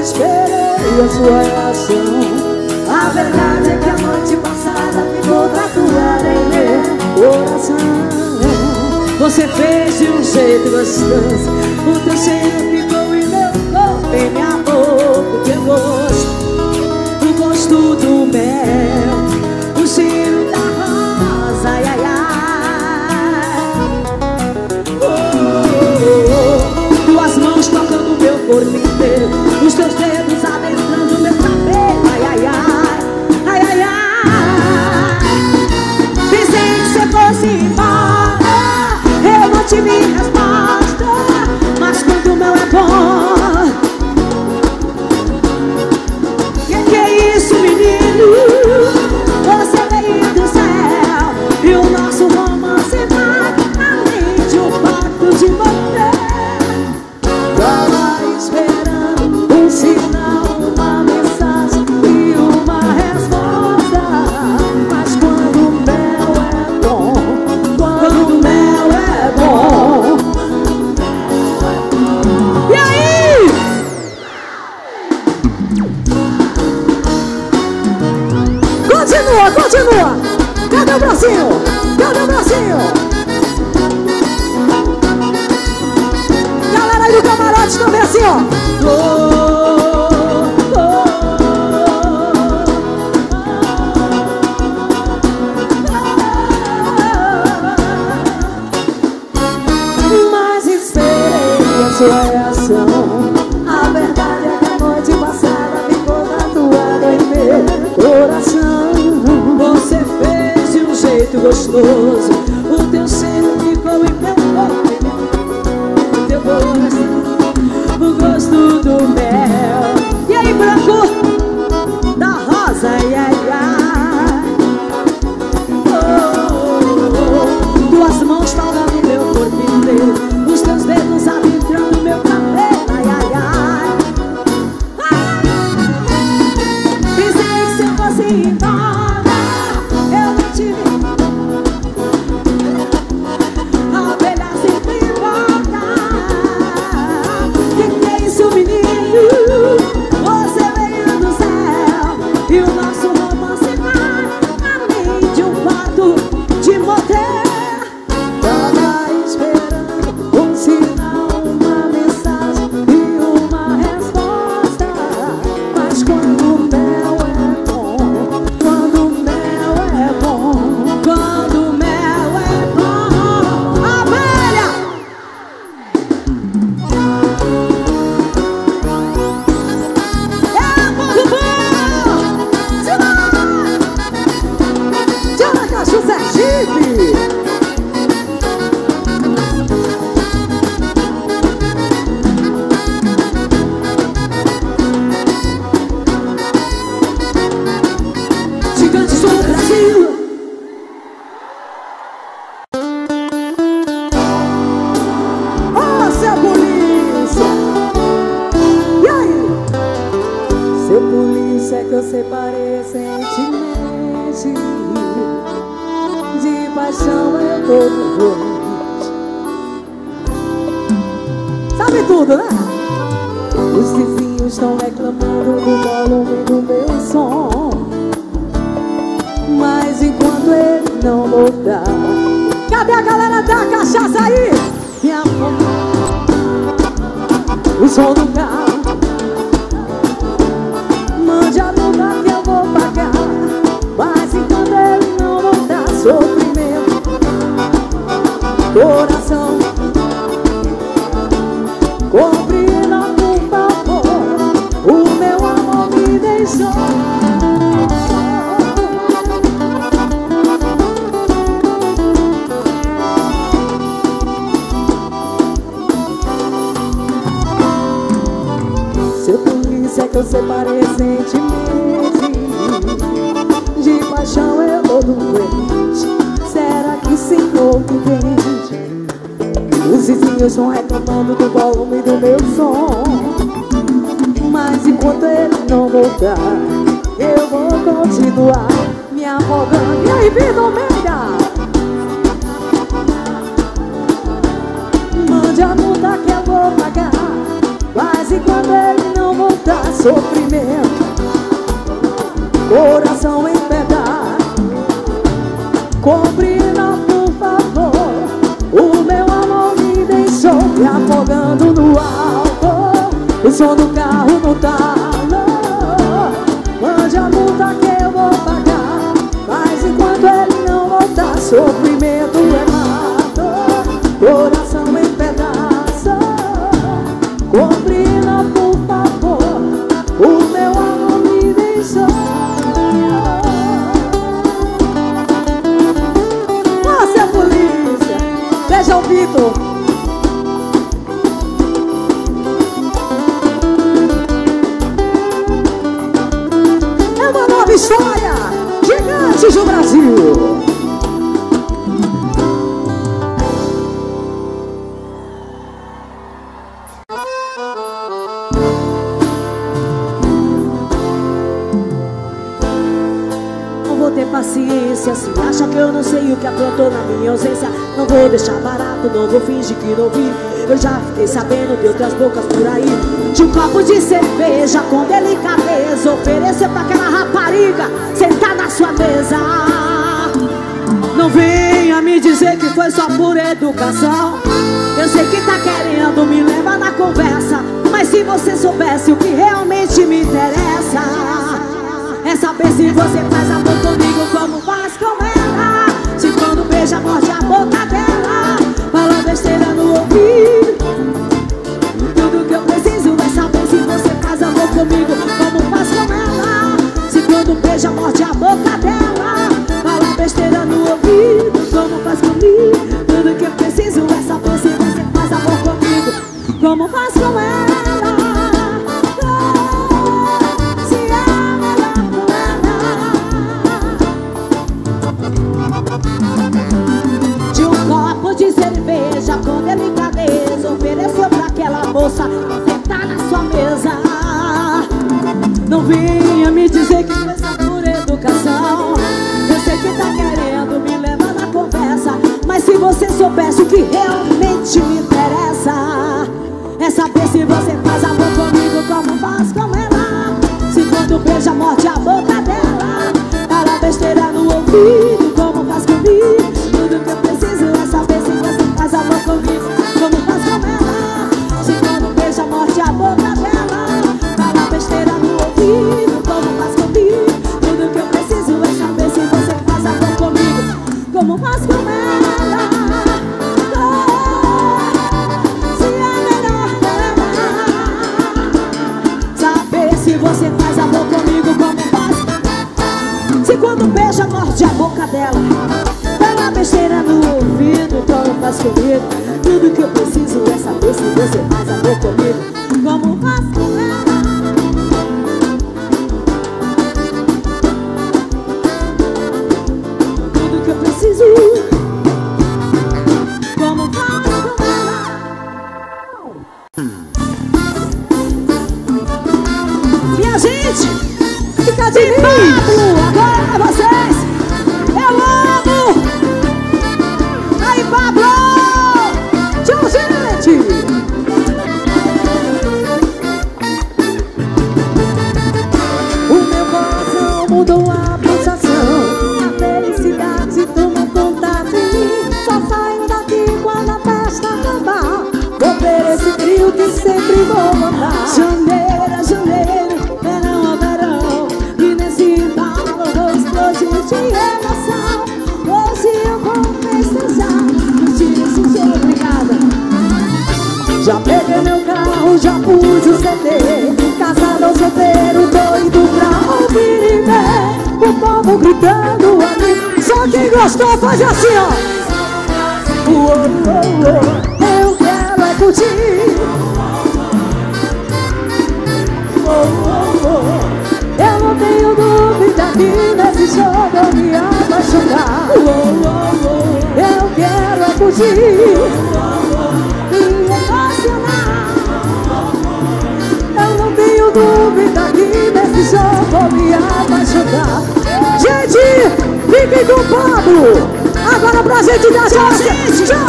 esperei a sua reação. A verdade é que a noite passada ficou tatuada em meu coração. Você fez de um jeito gostoso, o teu cheiro ficou em meu corpo, em minha boca, o teu gosto, o gosto do mel, o cheiro da rosa, ai, ai, ai. Oh, oh, oh. Tuas mãos tocando meu corpo inteiro, os teus dedos adentrando meu cabelo, ai, ai, ai, ai, ai, ai. Pensei que você fosse embora, eu não tive resposta, mas quando o meu é bom. Que que é isso, menino? Você veio do céu e o nosso romance vai além de um pacto de você. Tava esperando um sinal, uma mensagem e uma resposta, mas quando o mel é bom, quando o mel é bom. E aí? Continua, continua. Cadê o bracinho? Cadê o bracinho? Galera aí do camarote também assim, ó. Oh, oh, oh. Mas esperei a sua reação. A verdade é que a noite passada ficou tatuada em meu coração. Você fez de um jeito gostoso, o teu cheiro ficou em meu corpo, em meu, o teu gosto, o gosto do mel. E aí, branco da rosa, ai, ai, ai. Oh, oh, oh. Tuas mãos tocando meu corpo inteiro, os teus dedos adentrando meu cabelo, ai, ai, ai. Pensei que se eu fosse embora, eu não tive. A abelha sempre volta. Que que é isso, menino? Você veio do céu e o nosso romance vai além de um quarto de motel. Tava esperando um sinal, uma mensagem e uma resposta, mas quando o mel é bom, quando o mel é bom, quando o mel é bom. Abelha! É muito bom! Tira Cachu Sergipe! Gigantes do Brasil! Ô, seu polícia! E aí? Seu polícia, que eu separei recentemente, de paixão eu tô doente. Sabe tudo, né? Os vizinhos estão reclamando do volume do meu som, mas enquanto ele não voltar, cadê a galera da cachaça aí? Minha o som do carro, mande alugar que eu vou pagar, mas enquanto ele não voltar, sofrimento, coração, compreenda por favor, o meu amor me deixou. Seu polícia, que eu separei recentemente, de paixão eu tô doente. Será que o senhor me entende? Os vizinhos estão reclamando do volume do meu som, mas enquanto ele não voltar, eu vou continuar me afogando. E aí, Vitor Almeida? Mande a multa que eu vou pagar, mas enquanto ele não voltar, voltar sofrimento, coração em pedra. Compreenda, por favor, o meu amor me deixou me afogando no álcool. O som do carro no talo, mande a multa que eu vou pagar. Mas enquanto ele não voltar, sofrimento é mato, coração em pedaço. Compreenda, por favor, o meu amor me deixou. Nossa, é polícia! Beija o Vitor! É uma nova história! Gigantes do Brasil! Paciência, se acha que eu não sei o que aprontou na minha ausência. Não vou deixar barato, não vou fingir que não vi. Eu já fiquei sabendo de outras bocas por aí, de um copo de cerveja com delicadeza oferecer pra aquela rapariga sentar na sua mesa. Não venha me dizer que foi só por educação. Eu sei que tá querendo me levar na conversa, mas se você soubesse o que realmente me interessa é saber se você faz amor comigo como faz com ela. Se quando beija, morde a boca dela, fala besteira no ouvido. Tudo que eu preciso é saber se você faz amor comigo como faz com ela. Se quando beija, morde a boca dela, fala besteira no ouvido. Como faz comigo. Tudo que eu preciso é saber se você faz amor comigo como faz com ela. Com delicadeza ofereceu pra aquela moça sentar na sua mesa. Não venha me dizer que foi só por educação. Eu sei que tá querendo me levar na conversa, mas se você soubesse o que realmente me interessa é saber se você faz amor comigo como faz com ela. Se quando beija, morde a boca dela, fala besteira no ouvido como faz comigo. Tudo que eu preciso é saber se você faz amor comigo como faz com ela. Se quando beija, morde a boca dela, fala besteira no ouvido como faz comigo. Tudo que eu preciso é saber se você faz amor comigo como faz com ela. Oh, se é melhor ela saber se você faz amor comigo como faz. Se quando beija, morde a boca dela, fala besteira no ouvido como faz comigo. Tudo que eu preciso é saber se você faz amor comigo como faz com ela. Tudo que eu preciso como faz com ela. Minha gente, fica de Pablo, agora é vocês. Eu amo. Aí, Pablo. Tchau, gente. O meu coração mudou a pulsação. A felicidade tomou conta de mim. Só saio daqui quando a festa acabar. Vou ver esse frio que sempre vou mandar. Janeiro, janeiro, verão a verão, e nesse embalo eu vou explodir de emoção. Hoje eu vou festejar, curtir esse dia, obrigada. Já peguei meu carro, já pus o C D. Casado ou solteiro, doido pra ouvir e ver o povo gritando ali. Só quem gostou faz assim, ó. Oh, oh, oh, eu quero é curtir. Oh, oh, oh, eu não tenho dúvida que nesse show vou me apaixonar. Oh, oh, oh, eu quero é curtir. Me emocionar. Eu não tenho dúvida que nesse show vou me apaixonar. Gente, fiquem com o Pablo. Agora pra gente dar tchau, gente. Tchau,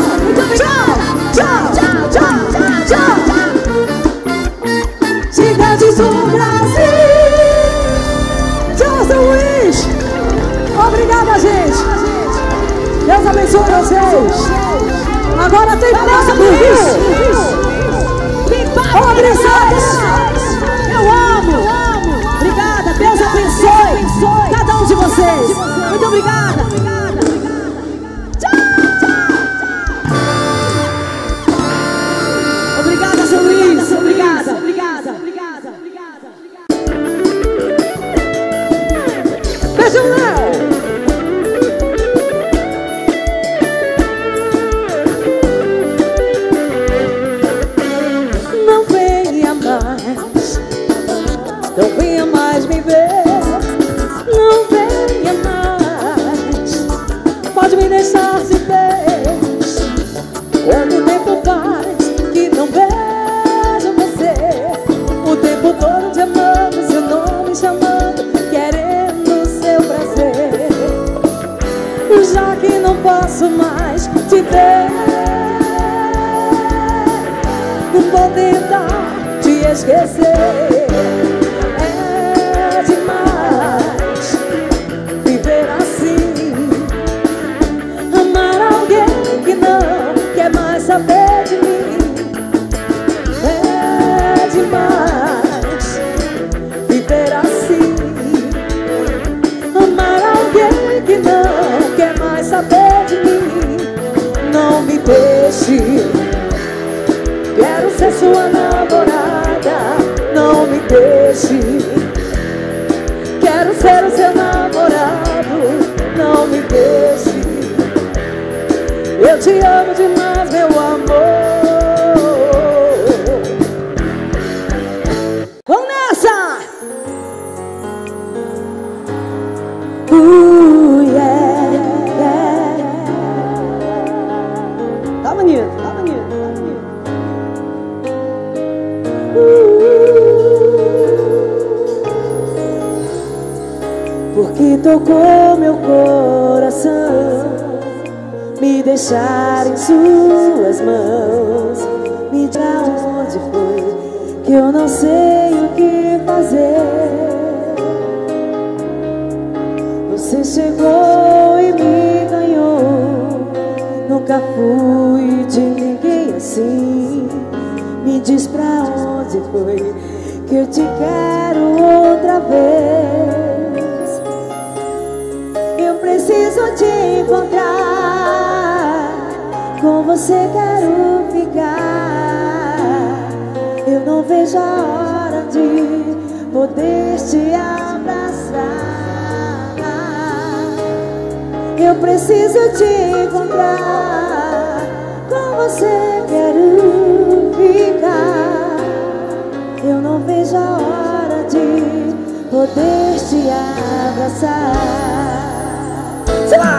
tchau, tchau, tchau, tchau, tchau, tchau. Gigantes do gente. Obrigada, gente. Deus abençoe vocês. Agora tem pressa do Rio. Obrigada. Eu amo. Obrigada. Deus abençoe cada um de vocês. Muito obrigada. Obrigada, seu Luiz. Obrigada. Obrigada. Obrigada. Beijo, Léo. Não venha mais, não venha mais me ver. Não venha mais, pode me deixar de vez. Quanto tempo faz que não vejo você? O tempo todo te amando, seu nome chamando, querendo seu prazer. Já que não posso mais te ver, vou tentar te esquecer. É demais viver assim, amar alguém que não quer mais saber de mim. É demais viver assim, amar alguém que não quer mais saber de mim. Não me deixe, quero ser sua namorada. Não me deixe, quero ser o seu namorado. Não me deixe, eu te amo demais, meu amor. Vamos nessa! Uh, yeah, yeah. Tá bonito, tá bonito, tá bonito. Porque tocou meu coração, me deixar em suas mãos. Me diga onde foi, que eu não sei o que fazer. Você chegou e me ganhou, nunca fui de ninguém assim. Me diz pra onde foi, que eu te quero outra vez. Eu preciso te encontrar, com você quero ficar. Eu não vejo a hora de poder te abraçar. Eu preciso te encontrar, com você quero ficar. Eu não vejo a hora de poder te abraçar. Sei lá!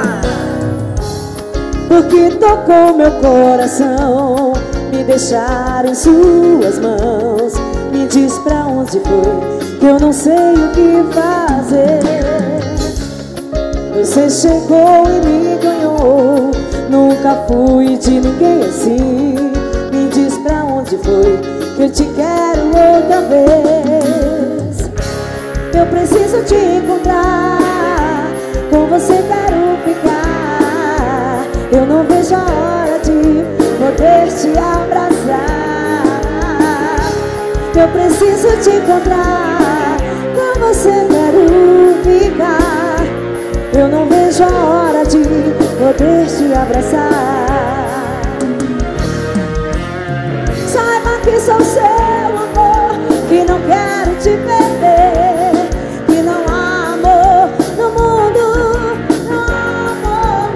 Porque tocou meu coração, me deixar em suas mãos. Me diz pra onde foi, que eu não sei o que fazer. Você chegou e me ganhou, nunca fui de ninguém assim. Me diz pra onde foi, que eu te quero outra vez. Eu preciso te encontrar, com você quero ficar. Eu não vejo a hora de poder te abraçar. Eu preciso te encontrar, com você quero ficar. Eu não vejo a hora de poder te abraçar. Saiba que sou seu amor, que não quero te perder. Que não há amor no mundo, não há amor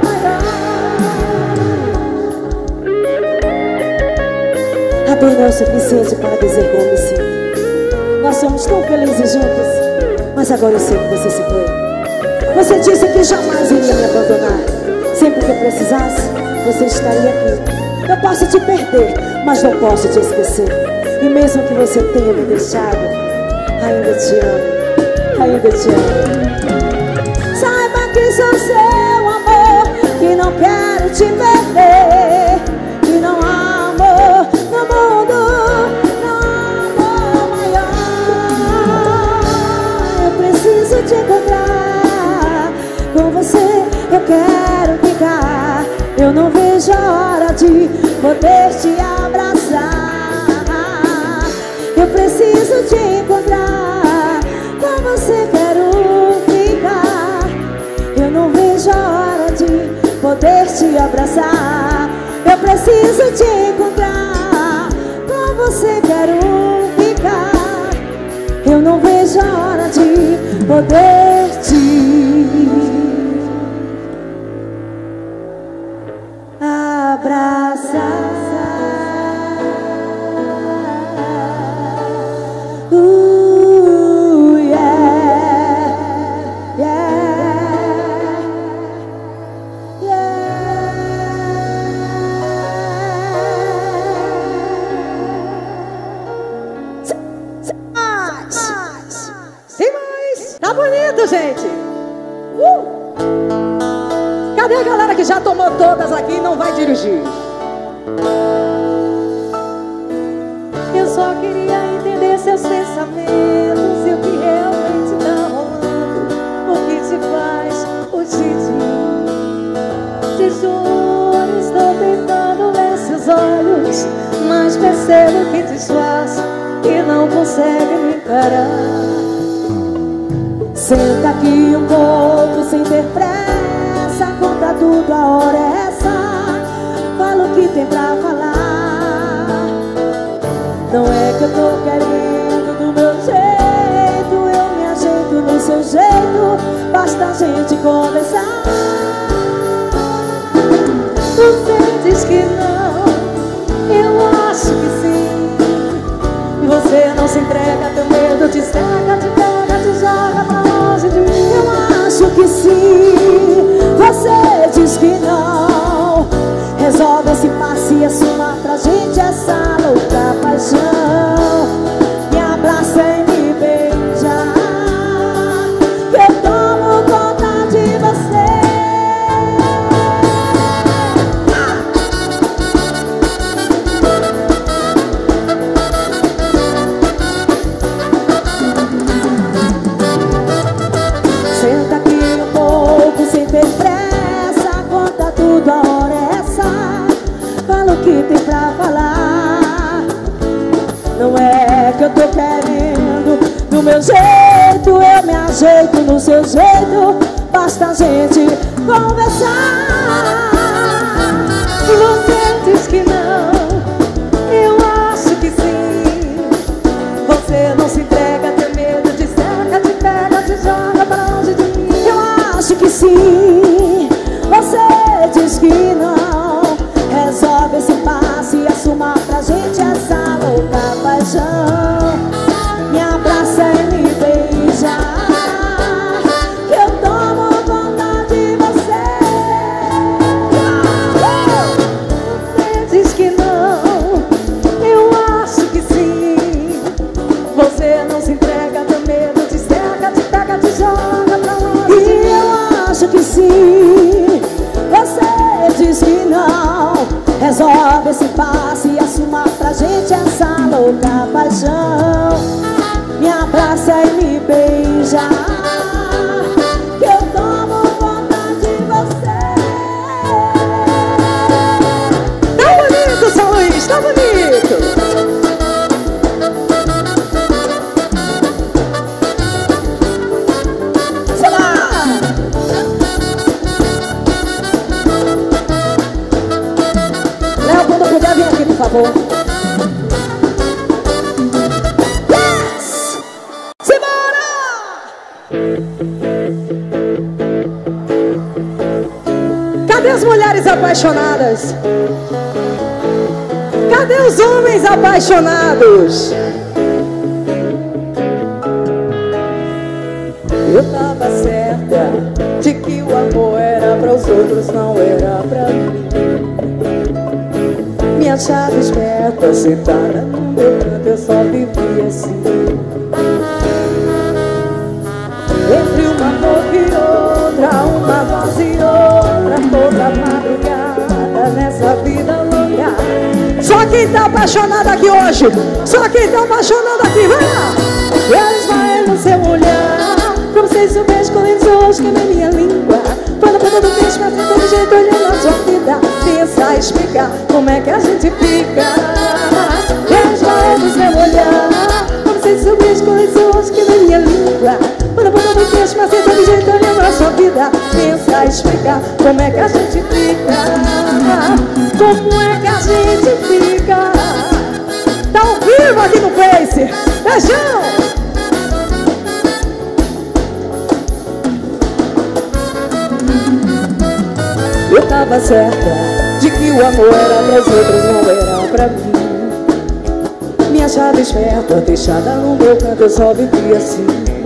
maior. A dor não é o suficiente para dizer como me sinto. Nós somos tão felizes juntos, mas agora eu sei que você se foi. Você disse que jamais iria me abandonar. Sempre que eu precisasse, você estaria aqui. Eu posso te perder, mas não posso te esquecer. E mesmo que você tenha me deixado, ainda te amo, ainda te amo. Saiba que sou seu amor, que não quero te perder. Que não há amor no mundo, não há amor maior. Eu preciso te encontrar, poder te abraçar. Eu preciso te encontrar, com você quero ficar. Eu não vejo a hora de poder te abraçar. Eu preciso te encontrar, com você quero ficar. Eu não vejo a hora de poder te abraçar. Uh, yeah, yeah, yeah. Tem mais? Tá bonito, gente. Uh. Cadê a galera que já tomou todas aqui e não vai dirigir? Eu só queria entender seus pensamentos e o que realmente tá rolando, o que te faz hoje te juro, estou tentando ler seus olhos, mas percebo que disfarça e não consegue me encarar. Senta aqui um pouco sem ter pressa, conta tudo, a hora é essa. Fala o que tem pra falar. Não é que eu tô querendo do meu jeito, eu me ajeito no seu jeito, basta a gente conversar. Você diz que não, eu acho que sim. Você não se entrega, teu medo te cega, te pega, te joga pra longe de mim. Eu acho que sim, você diz que não. Resolve esse passe e assuma pra gente essa louca paixão. Me abraça e me beija, que eu tomo conta de você. Senta aqui um pouco sem ter pressa, conta tudo, a hora é essa. Fala o que tem pra falar. Não é que eu tô querendo do meu jeito, eu me ajeito no seu jeito, basta a gente conversar. Você diz que não, eu acho que sim. Você não se entrega, teu medo te cega, te pega, te joga pra longe de mim. Eu acho que sim, você diz que não. Resolve esse passe e assuma pra gente essa louca paixão. Me abraça e me beija, que eu tomo conta de você. Você diz que não, eu acho que sim. Você não se entrega, teu medo te cega, te pega, te joga pra longe. E eu acho que sim, você diz que não. Resolve esse passe e assuma pra gente essa louca paixão. Me abraça e me beija, que eu tomo conta de você. Tá bonito, São Luís, tá bonito. Sei lá. Léo, quando puder, vem aqui, por favor. Yes! Simbora! Cadê as mulheres apaixonadas? Cadê os homens apaixonados? Eu tava certa de que o amor era para os outros, não era pra mim. Me achava esperta, sentada no meu canto, eu só vivia assim. Entre uma boca e outra, uma voz e outra, toda madrugada nessa vida louca. Só quem tá apaixonado aqui hoje, só quem tá apaixonado aqui, vai lá! Quero esmael no seu olhar, pra vocês um beijo com hoje que na minha língua. Fala pra todo beijo, mas de todo jeito olhando a sua vida. Pensa explicar como é que a gente fica? Vejo a no seu olhar, como se soubesse coisas que na minha língua. Quando eu não deixo, mas eu tô de jeito olhando a sua vida. Pensa, explicar como é que a gente fica. Como é que a gente fica? Tá ao vivo aqui no Face. Beijão! Eu tava certa de que o amor era pras outras, não era pra mim. Me achava esperta, deixada no meu canto, eu só vivia assim.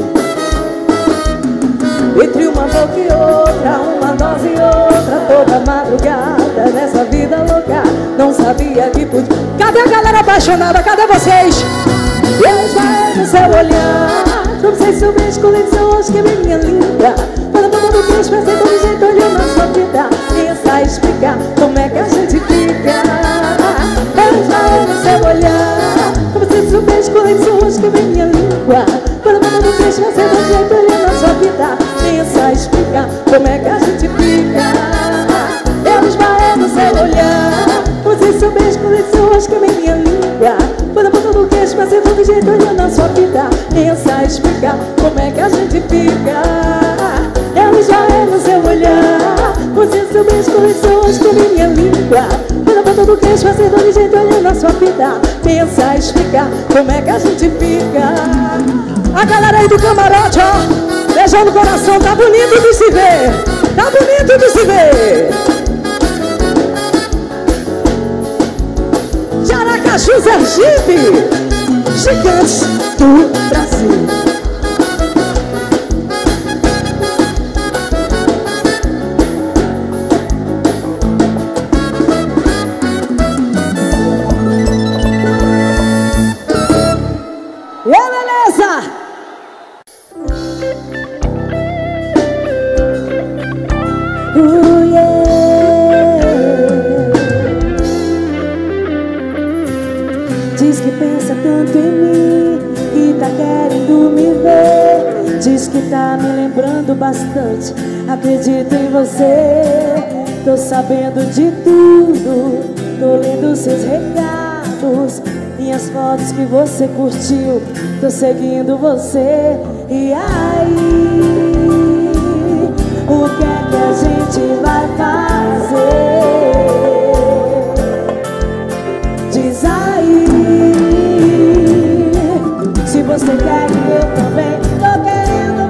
Entre uma boca e outra, uma dose e outra, toda madrugada, nessa vida louca, não sabia que podia. Cadê a galera apaixonada? Cadê vocês? Eu esbarrei no seu olhar, como se soubesse coleção, acho que é minha linda. Quando eu todo queixo, pensei todo jeito, olhando a sua vida. Pensa, explicar como é que a gente fica. Eu esbarrei no seu olhar, como se soubesse coleção, acho que é minha língua. Quando eu todo queixo, pensei todo jeito, olhando a sua vida. Pensa, explicar como é que a gente fica. Eu esbarrei no seu olhar, como se soubesse coleção, acho que é minha língua. Quando eu boto no queixo, mas é todo jeito olhando a sua vida. Pensa, explicar como é que a gente fica. Eu esbarrei no seu olhar, como se soubesse coleção, acho que é minha língua. Quando eu boto no queixo, mas é todo jeito olhando a sua vida. Pensa, explicar como é que a gente fica. A galera aí do camarote, ó, beijão no coração, tá bonito de se ver. Tá bonito de se ver. Aracaju, Sergipe, gigantes do Brasil. E aí, beleza? Uh, yeah. Diz que pensa tanto em mim, que tá querendo me ver. Diz que tá me lembrando bastante, acredito em você. Tô sabendo de tudo, tô lendo seus recados, minhas fotos que você curtiu, tô seguindo você. E aí, o que é que a gente vai fazer? Diz aí, se você quer que eu também tô querendo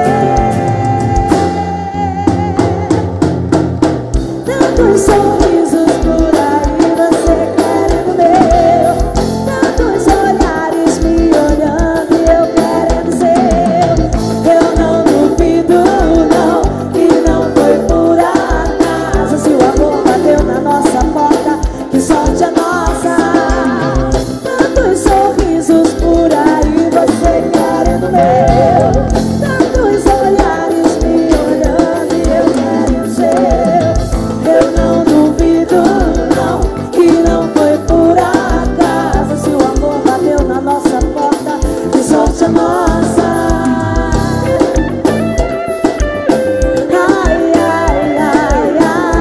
você. Tantos sorrisos por aí, você querendo meu. Tantos olhares me olhando e eu querendo seu. Eu não duvido não, que não foi por acaso. Se o amor bateu na nossa porta, que sorte a nossa. Tantos sorrisos por aí, você querendo meu. Tantos olhares me olhando e eu querendo seu. Eu não duvido não, que não foi por acaso. Se o amor bateu na nossa porta, que sorte a nossa. Ai, ai, ai,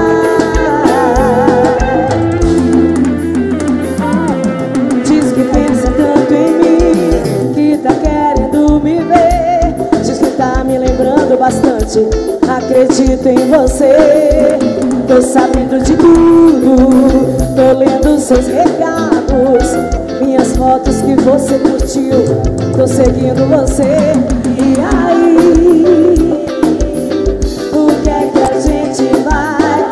ai. Diz que pensa tanto em mim, que tá querendo me ver. Diz que tá me lembrando bastante, acredito em você. Tô sabendo de tudo, tô lendo seus recados, minhas fotos que você curtiu, tô seguindo você. E aí, o que é que a gente vai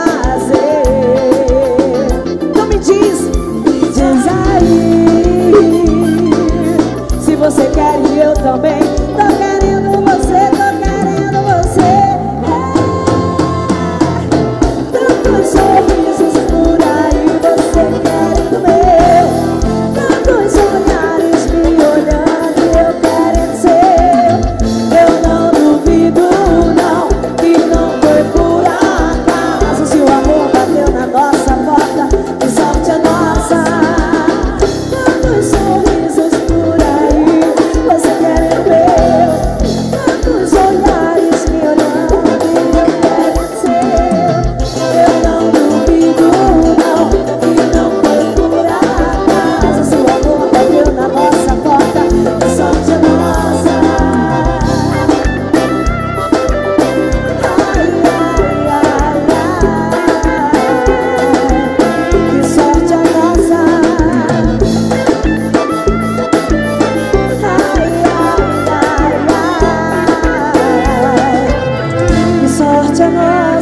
fazer? Então me diz, diz aí, se você quer e eu também tô querendo você, tô querendo você. Tantos sorrisos por aí, você querendo meu. Tantos olhares me olhando e eu querendo seu. Eu não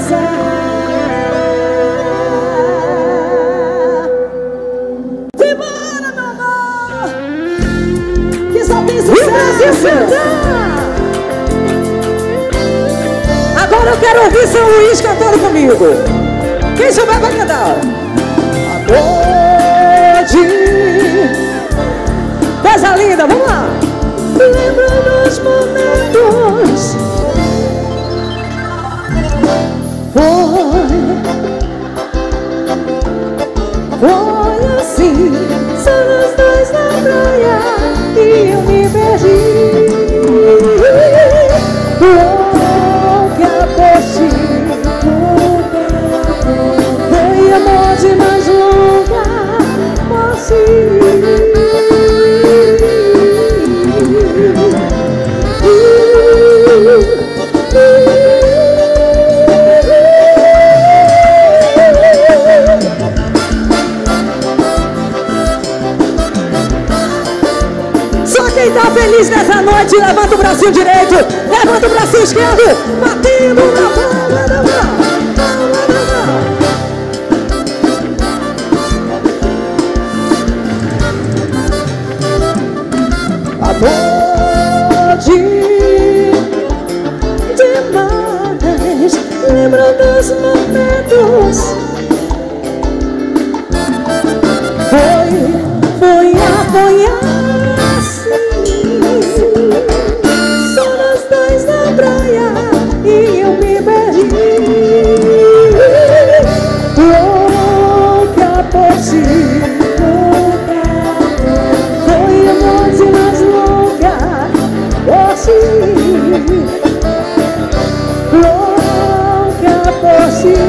Simbora, meu amor, que só tem sucesso. Agora eu quero ouvir São Luís cantando comigo. Quem souber vai cantar. Acorde, coisa linda, vamos lá. Lembra dos momentos. Foi, foi assim, só nós dois na praia e eu me perdi. Louca por ti, foi amor de mais longa por si. Quem tá feliz nessa noite, levanta o bracinho direito, levanta o bracinho esquerdo, batendo na palma da mão. Amor demais, lembra dos momentos. Foi, foi a, foi a. Só nós dois na praia e eu me perdi. Louca por ti, foi amor de mais longa por ti. Louca por ti,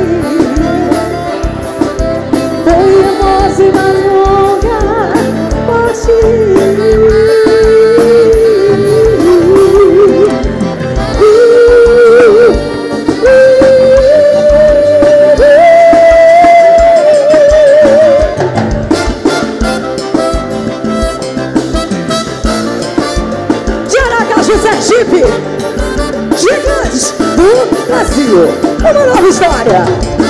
foi amor de mais longa por ti. Sergipe, gigantes do Brasil, uma nova história.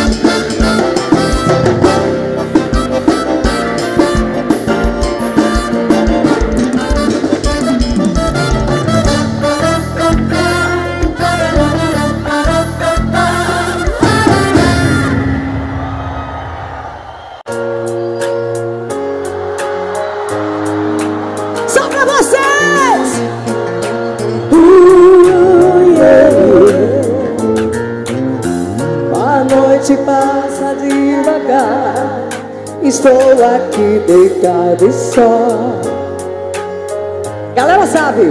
Só pra vocês! Passa devagar, estou aqui deitado e só. Galera sabe,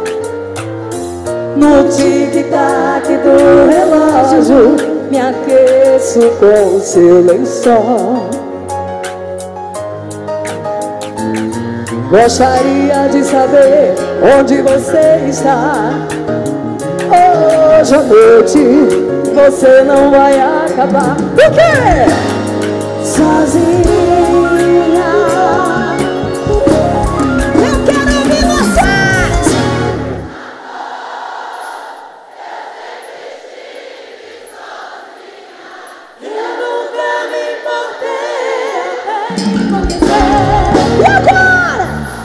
no tic-tac do relógio me aqueço com o seu lençol. Gostaria de saber onde você está. Hoje à noite você não vai acabar. Por quê? Sozinha. Eu quero ouvir vocês. Eu nunca me importei. E agora?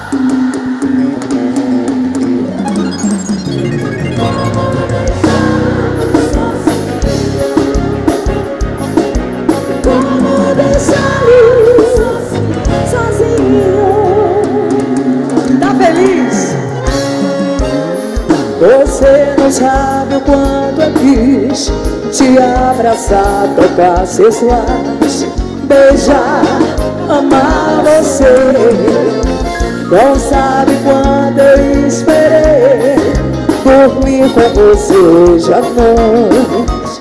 Você não sabe o quanto eu quis te abraçar, tocar seus lábios, beijar, amar você. Não sabe quanto eu esperei dormir com você hoje à noite.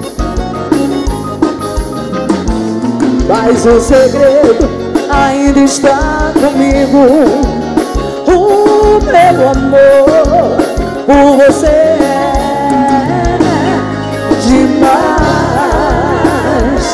Mas o segredo ainda está comigo. O meu amor por você é demais.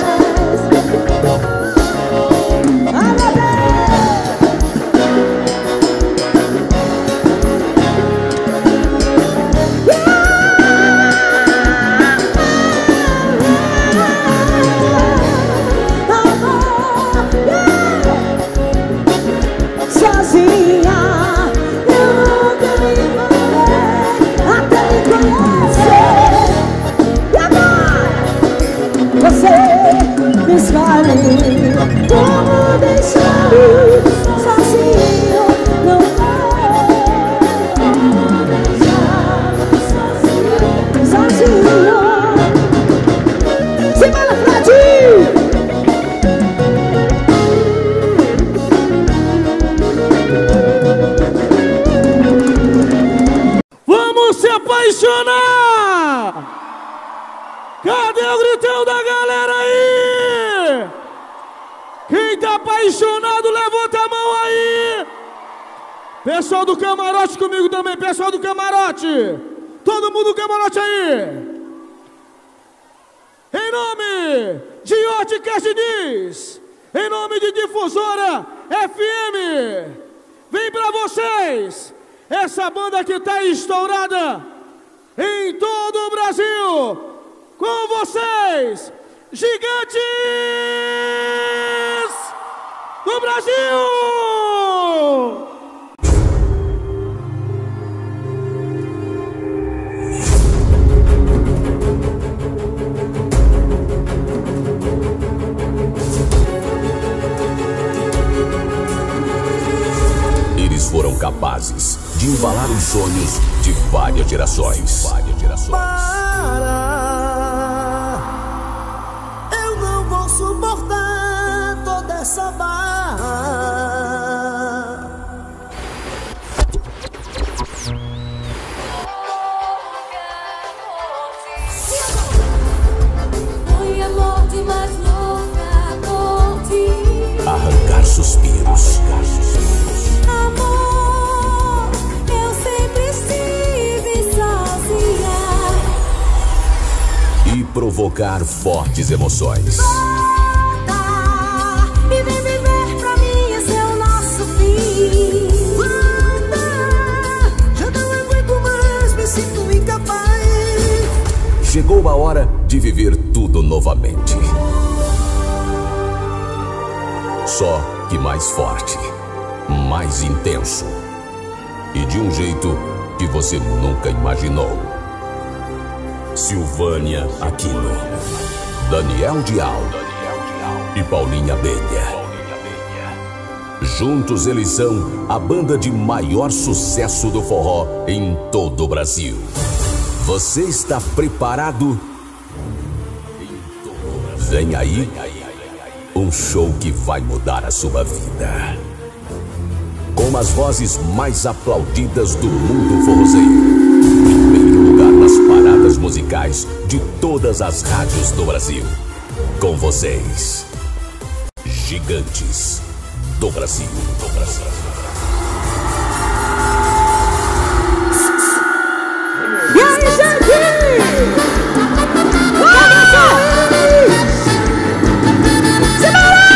Cadê o gritão da galera aí? Quem tá apaixonado, levanta a mão aí. Pessoal do camarote comigo também, pessoal do camarote. Todo mundo do camarote aí. Em nome de Horticast Diz, em nome de Difusora F M, vem pra vocês essa banda que tá estourada em todo o Brasil. Com vocês, Gigantes do Brasil! Eles foram capazes de embalar os sonhos de várias gerações. Várias gerações. Para, eu não vou suportar toda essa barra. Foi a morte mais louca por ti. Arrancar suspiros. Amor, eu sempre estive sozinha. E provocar fortes emoções. Volta e vem viver pra mim, esse é o nosso fim. Volta, já não aguento mais, me sinto incapaz. Chegou a hora de viver tudo novamente. Só que mais forte, mais intenso e de um jeito que você nunca imaginou. Silvânia Aquino, Daniel Dial e Paulinha Abelha. Juntos eles são a banda de maior sucesso do forró em todo o Brasil. Você está preparado? Vem aí um show que vai mudar a sua vida. Com as vozes mais aplaudidas do mundo forrozeiro. Primeiro lugar nas paradas musicais de todas as rádios do Brasil. Com vocês, Gigantes do Brasil. Do Brasil. E aí, gente? Vamos aí! Simbora!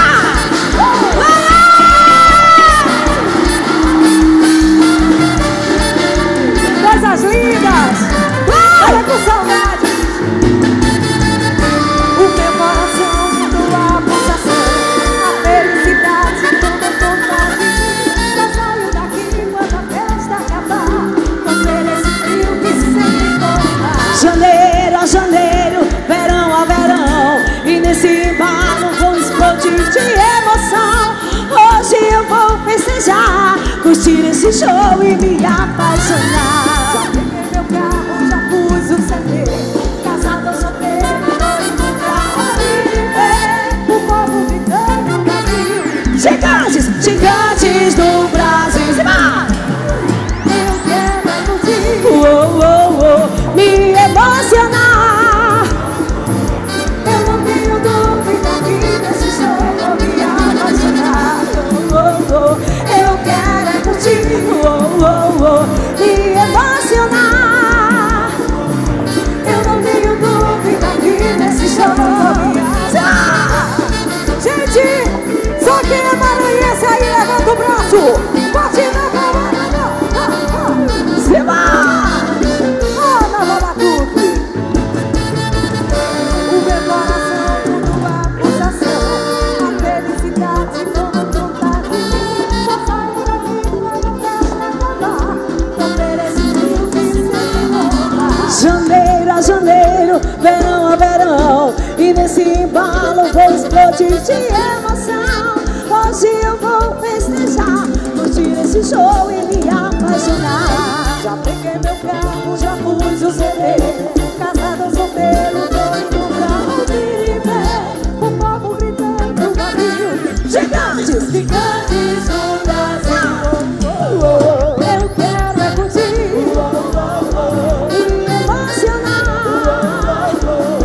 Coisas lindas! Olha com saudade! O meu coração mudou a pulsação, a felicidade toda vontade. Só saio daqui quando a festa acabar, com esse frio que sempre encontra. Janeiro a janeiro, verão a verão, e nesse embalo vou explodir de emoção. Hoje eu vou festejar, curtir esse show e me apaixonar. Já peguei meu carro, já pus o C D, casado ou solteiro, noivo pra viver. O povo gritando pra mim. Gigantes, gigantes do Brasil. Eu quero é curtir, oh, oh, oh, me emocionar. Eu não tenho dúvida que nesse show vou me apaixonar. Oh, oh, oh, eu quero é curtir, oh, oh, oh, me emocionar. Eu não tenho dúvida que nesse show vou me apaixonar. Gente, só quem é maranhense aí levanta o braço. Bate na palma, se vai! Oh, Nova Batuque! O meu coração tudo a pulsação, a felicidade toda vontade. Só saio daqui quando a festa acabar, com esse frio que sempre volta. Janeiro a janeiro, verão a verão, e nesse embalo vou explodir de emoção. Hoje eu vou festejar, curtir esse show e me apaixonar. Já peguei meu carro, já pus o C D, casado ou solteiro, noivo pra viver. O povo gritando pra mim. Gigantes, gigantes do Brasil. Oh, oh, oh. Eu quero é curtir, oh, oh, oh, oh, e me emocionar. Oh, oh, oh, oh.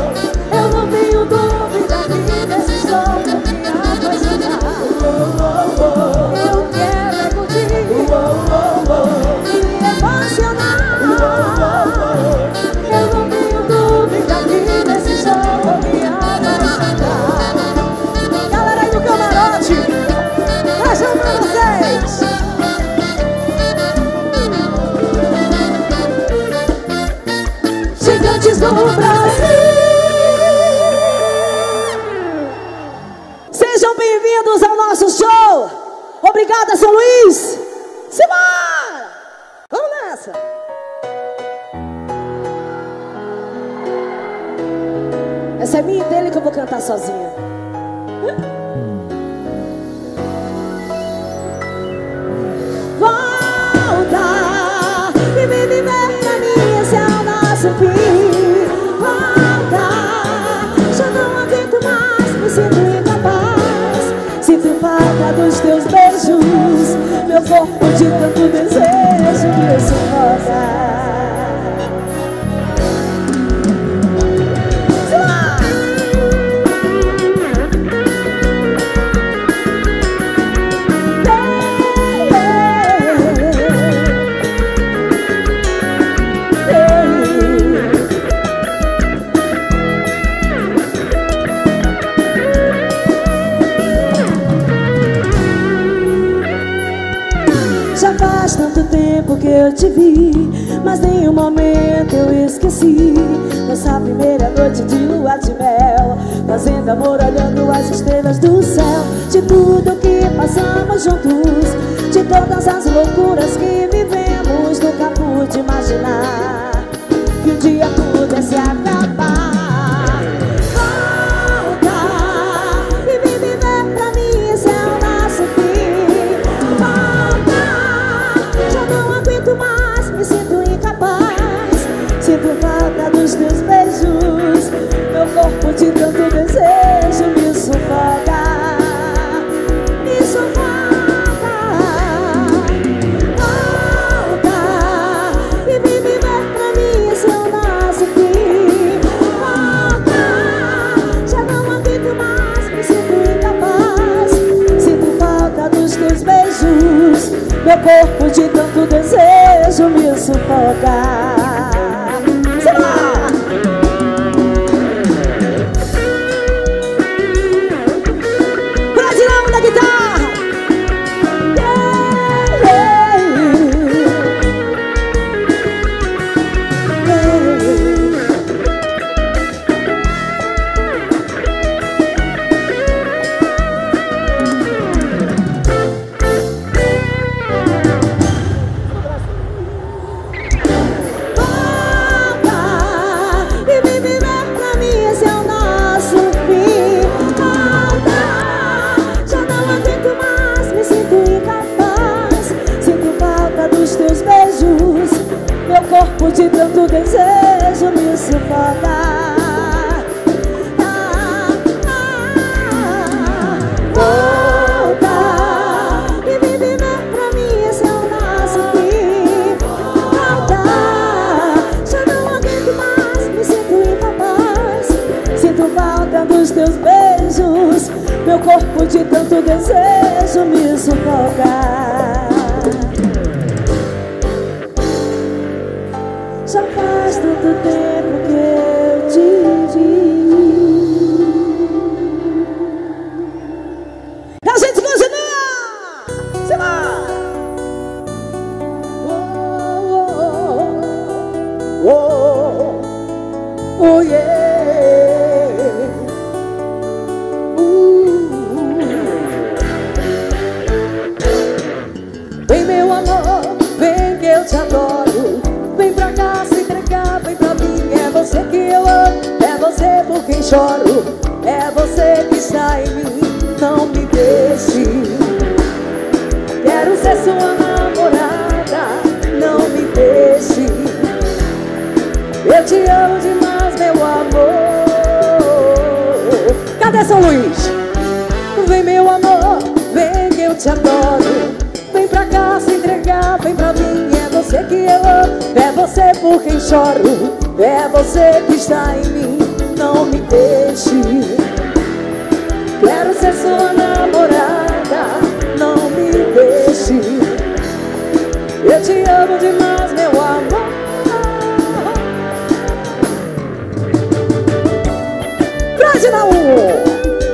show. Obrigada, São Luís. Simbora! Vamos nessa. Essa é minha e dele que eu vou cantar sozinha. Volta e me viver pra mim, esse é o nosso fim. Volta, já não aguento mais, me sinto incapaz. Sinto falta dos teus beijos, meu corpo de tanto desejo me sufoca. Faz tanto tempo que eu te vi, mas nenhum momento eu esqueci nossa primeira noite de lua de mel, fazendo amor olhando as estrelas do céu. De tudo que passamos juntos, de todas as loucuras que vivemos, nunca pude imaginar que um dia pudesse acabar. Volta e vem viver pra mim, esse é o nosso fim. Volta, já não aguento mais, me sinto incapaz. Sinto falta dos teus beijos, meu corpo de tanto desejo me sufoca, me sufoca. Volta e vem viver pra mim, esse é o nosso fim. Volta, já não aguento mais, me sinto incapaz. Sinto falta dos teus beijos, meu corpo de tanto desejo me sufoca. Brasilão da guitarra. Yeah, yeah, meu corpo de tanto desejo me sufoca. Ah, ah, volta e vem viver pra mim, esse é o nosso fim. Volta, já não aguento mais, me sinto incapaz. Sinto falta dos teus beijos, meu corpo de tanto desejo me sufoca. Já faz tanto tempo que eu te vi. E a gente continua! Se vai! Oh, oh, oh, oh, oh yeah! Uh. Vem meu amor, vem que eu te adoro. Vem pra cá se entregar, vem pra mim. É você que eu amo, é você por quem choro, é você que está em mim. Não me deixe, quero ser sua namorada. Não me deixe, eu te amo demais, meu amor. Cadê São Luís? Vem meu amor, vem que eu te adoro. Vem pra cá se entregar, vem pra mim. É você que eu amo, é você por quem choro, é você que está em mim. Não me deixe, quero ser sua namorada. Não me deixe, eu te amo demais, meu amor. Grande na U.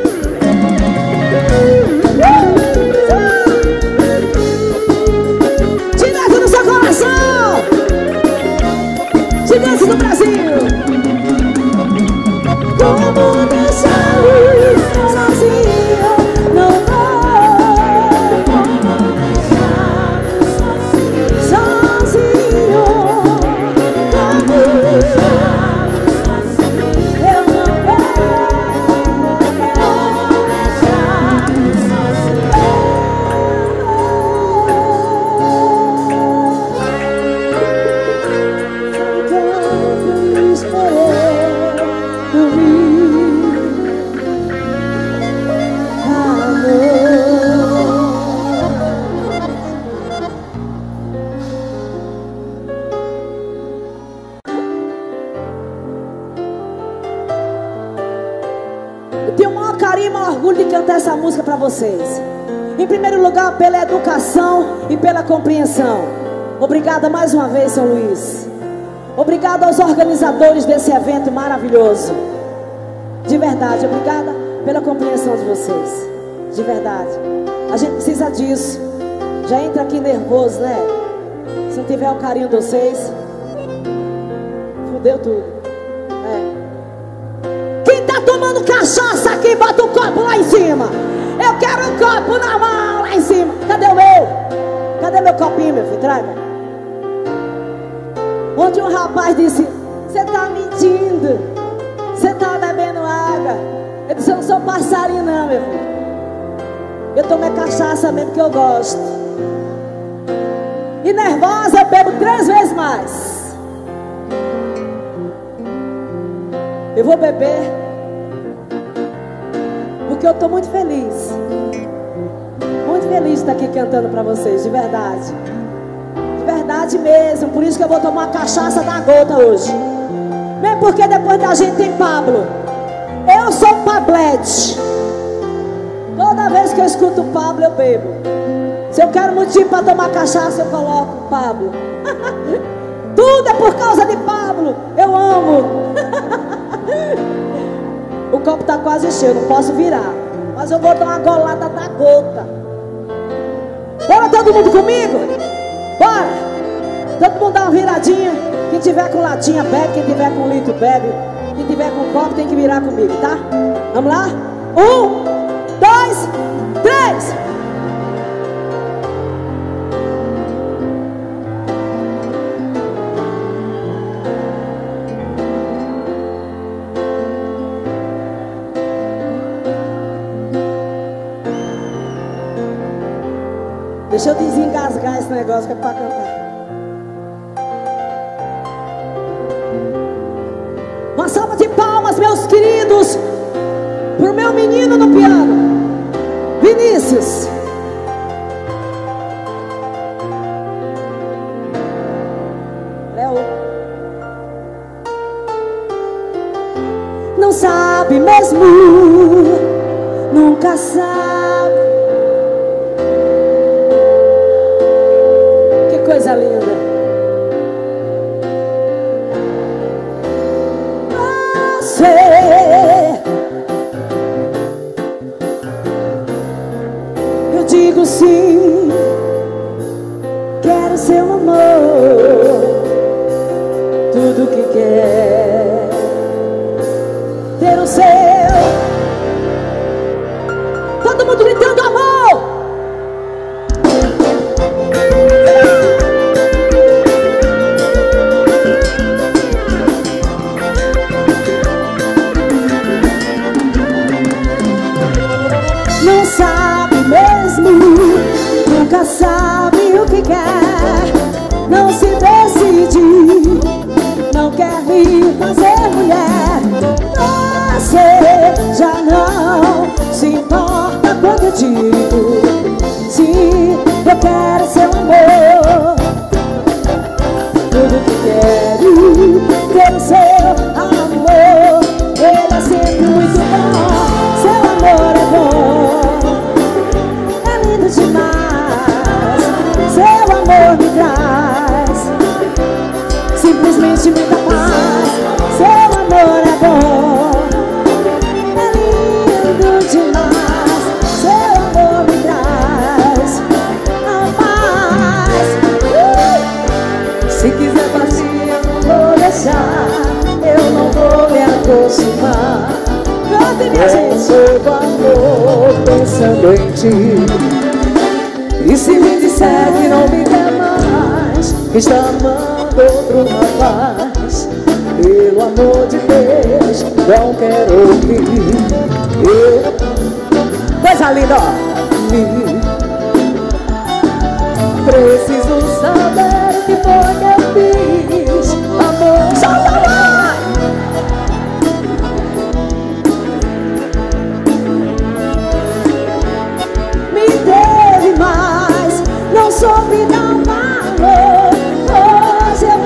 Gigantes do Brasil. Como deixar ir sozinho? Não vou. Eu tenho o maior carinho e o maior orgulho de cantar essa música para vocês. Em primeiro lugar, pela educação e pela compreensão. Obrigada mais uma vez, São Luís. Obrigada aos organizadores desse evento maravilhoso. De verdade, obrigada pela compreensão de vocês. De verdade. A gente precisa disso. Já entra aqui nervoso, né? Se não tiver o carinho de vocês, fudeu tudo. É. Quem tá tomando cachaça aqui, bota o copo lá em cima. Eu quero um copo na mão lá em cima. Cadê o meu? Cadê meu copinho, meu filho? Traga. Ontem um rapaz disse: você tá mentindo, você tá bebendo água. Eu disse: eu não sou passarinho não, meu filho. Eu tomei cachaça mesmo que eu gosto. E nervosa eu bebo três vezes mais. Eu vou beber porque eu tô muito feliz. Muito feliz de estar aqui cantando pra vocês, de verdade. De verdade mesmo. Por isso que eu vou tomar uma cachaça da gota hoje. Mesmo porque depois da gente tem Pablo. Eu sou Pablete. Toda vez que eu escuto o Pablo eu bebo. Se eu quero motivo para tomar cachaça, eu coloco o Pablo. Tudo é por causa de Pablo. Eu amo. O copo tá quase cheio, não posso virar. Mas eu vou dar uma golada da gota. Bora todo mundo comigo? Bora! Todo mundo dá uma viradinha. Quem tiver com latinha bebe, quem tiver com litro bebe. Quem tiver com copo tem que virar comigo, tá? Vamos lá? Um, dois, três! Deixa eu desengasgar esse negócio que é pra cantar. Uma salva de palmas, meus queridos, pro meu menino no piano, Vinícius. Léo. Não sabe mesmo, nunca sabe. Coisa linda. Você eu digo sim, quero seu amor, tudo que quer, ter o seu. Todo mundo gritando amor. Nunca sabe o que quer, não se decide, não quer me fazer mulher. Você já não se importa quando eu digo sim, eu quero seu amor, tudo que quero, ter o seu amor. Ele é sempre muito bom, seu amor é bom, é lindo demais. Seu amor me traz simplesmente muita paz. Seu amor é bom, é lindo demais. Seu amor me traz a paz. uh! Se quiser partir eu não vou deixar, eu não vou me aproximar. Cante, minha gente. Seu amor pensando em ti. E se me disser que não me quer mais, que está amando outro rapaz, pelo amor de Deus, não quero ouvir. Eu, coisa linda, ó. Me preciso saber o que foi que eu fiz. Amor, solta lá! Me teve mais, não soube dar valor. Hoje eu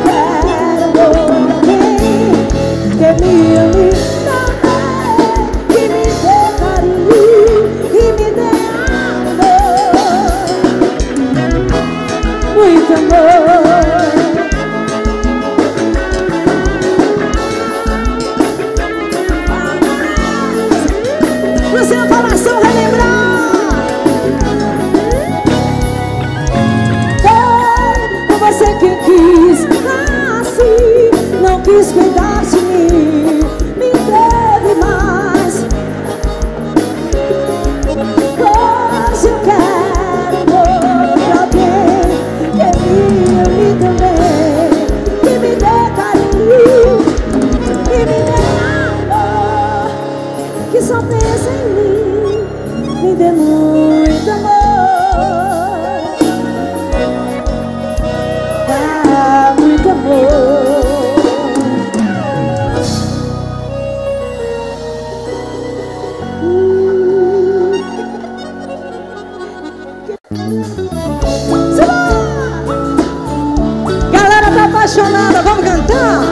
quero alguém que me ame também, que me dê pro seu coração relembrar. Foi você que quis assim, não quis cuidar de mim, me teve mais. Hoje eu quero outro alguém que me ame também, que me dê carinho, que me dê amor, que só pensa em mim, me dê muito amor. Ah, muito amor. Galera tá apaixonada, vamos cantar?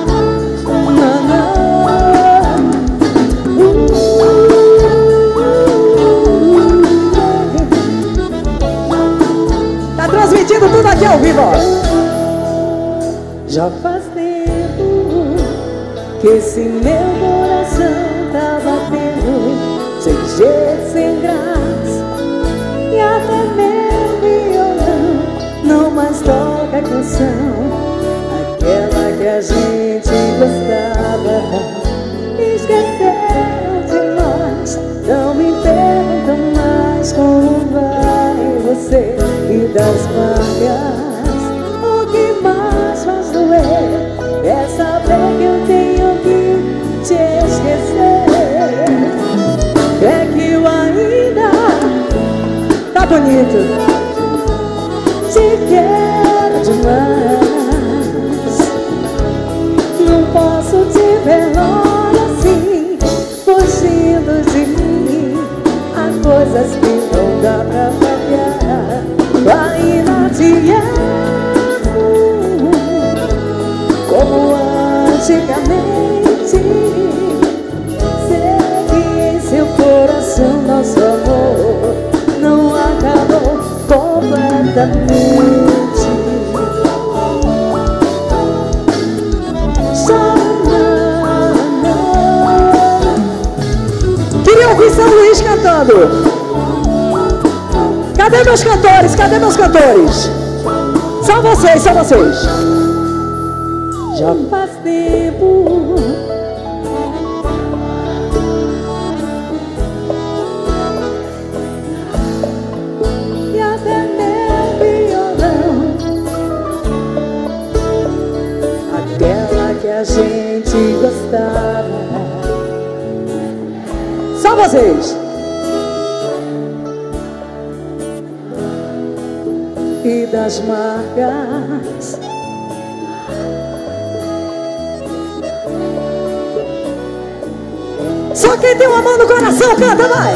Tá transmitindo tudo aqui ao vivo, ó. Já faz tempo que esse meu coração tá batendo sem jeito, sem graça, e até meu violão não mais toca a canção, aquela que a gente gostava. Esqueceram de nós, não me perguntam mais como vai você. E das marcas, o que mais faz doer é saber que eu tenho que te esquecer. É que eu ainda tá bonito, te quero demais. Não posso te ver logo assim, fugindo de mim. Há coisas que não dá pra pagar, ainda te amo como antigamente. Sei que em seu coração nosso amor não acabou completamente. Só não. Queria ouvir São Luís cantando. Cadê meus cantores? Cadê meus cantores? Só vocês, só vocês. Já faz tempo e até meu violão, aquela que a gente gostava. Só vocês. E das marcas, só quem tem um amor no coração canta, vai.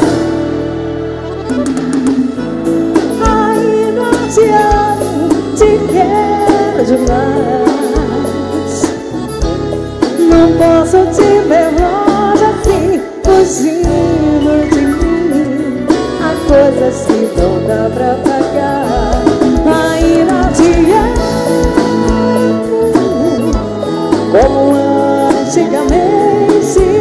Ainda te amo, te quero demais. Não posso te ver longe assim, fugindo de mim. Há coisas que não dá pra pagar, ainda te amo como antigamente.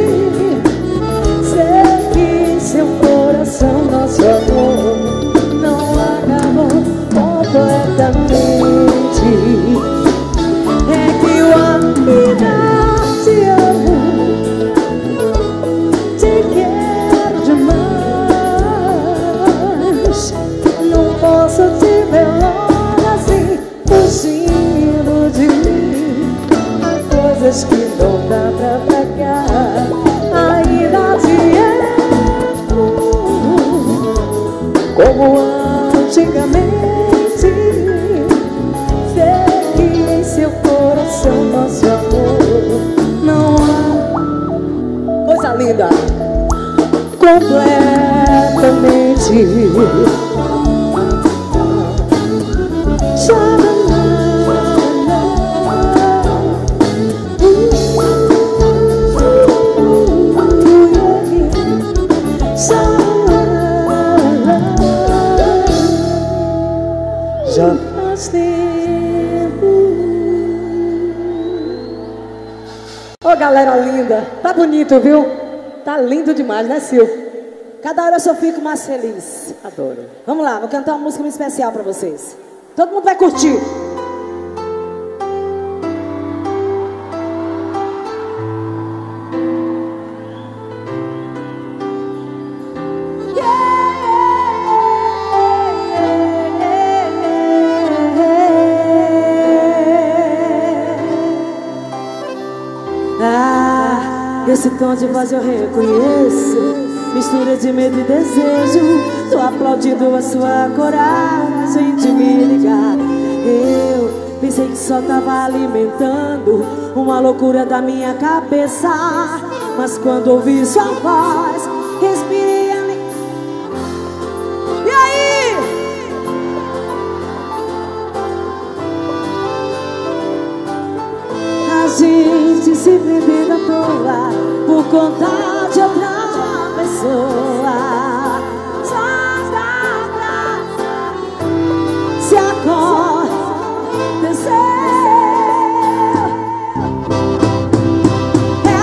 Sei que seu coração nosso amor não acabou completamente. É que eu ainda te amo, te quero demais. Não posso te ver logo assim, fugindo de mim. Há coisas que não dá pra pagar, ainda te amo como antigamente. Sei que em seu coração nosso amor não há coisa linda completamente. Já faz tempo. Ô, galera linda, tá bonito, viu? Tá lindo demais, né, Sil? Cada hora eu só fico mais feliz. Adoro. Vamos lá, vou cantar uma música muito especial pra vocês. Todo mundo vai curtir. Esse tom de voz eu reconheço, mistura de medo e desejo. Tô aplaudindo a sua coragem de me ligar. Eu pensei que só tava alimentando uma loucura da minha cabeça, mas quando ouvi sua voz, respirei ali. E aí? A gente se prendeu à toa por conta de outra pessoa. Só pra se aconteceu. É.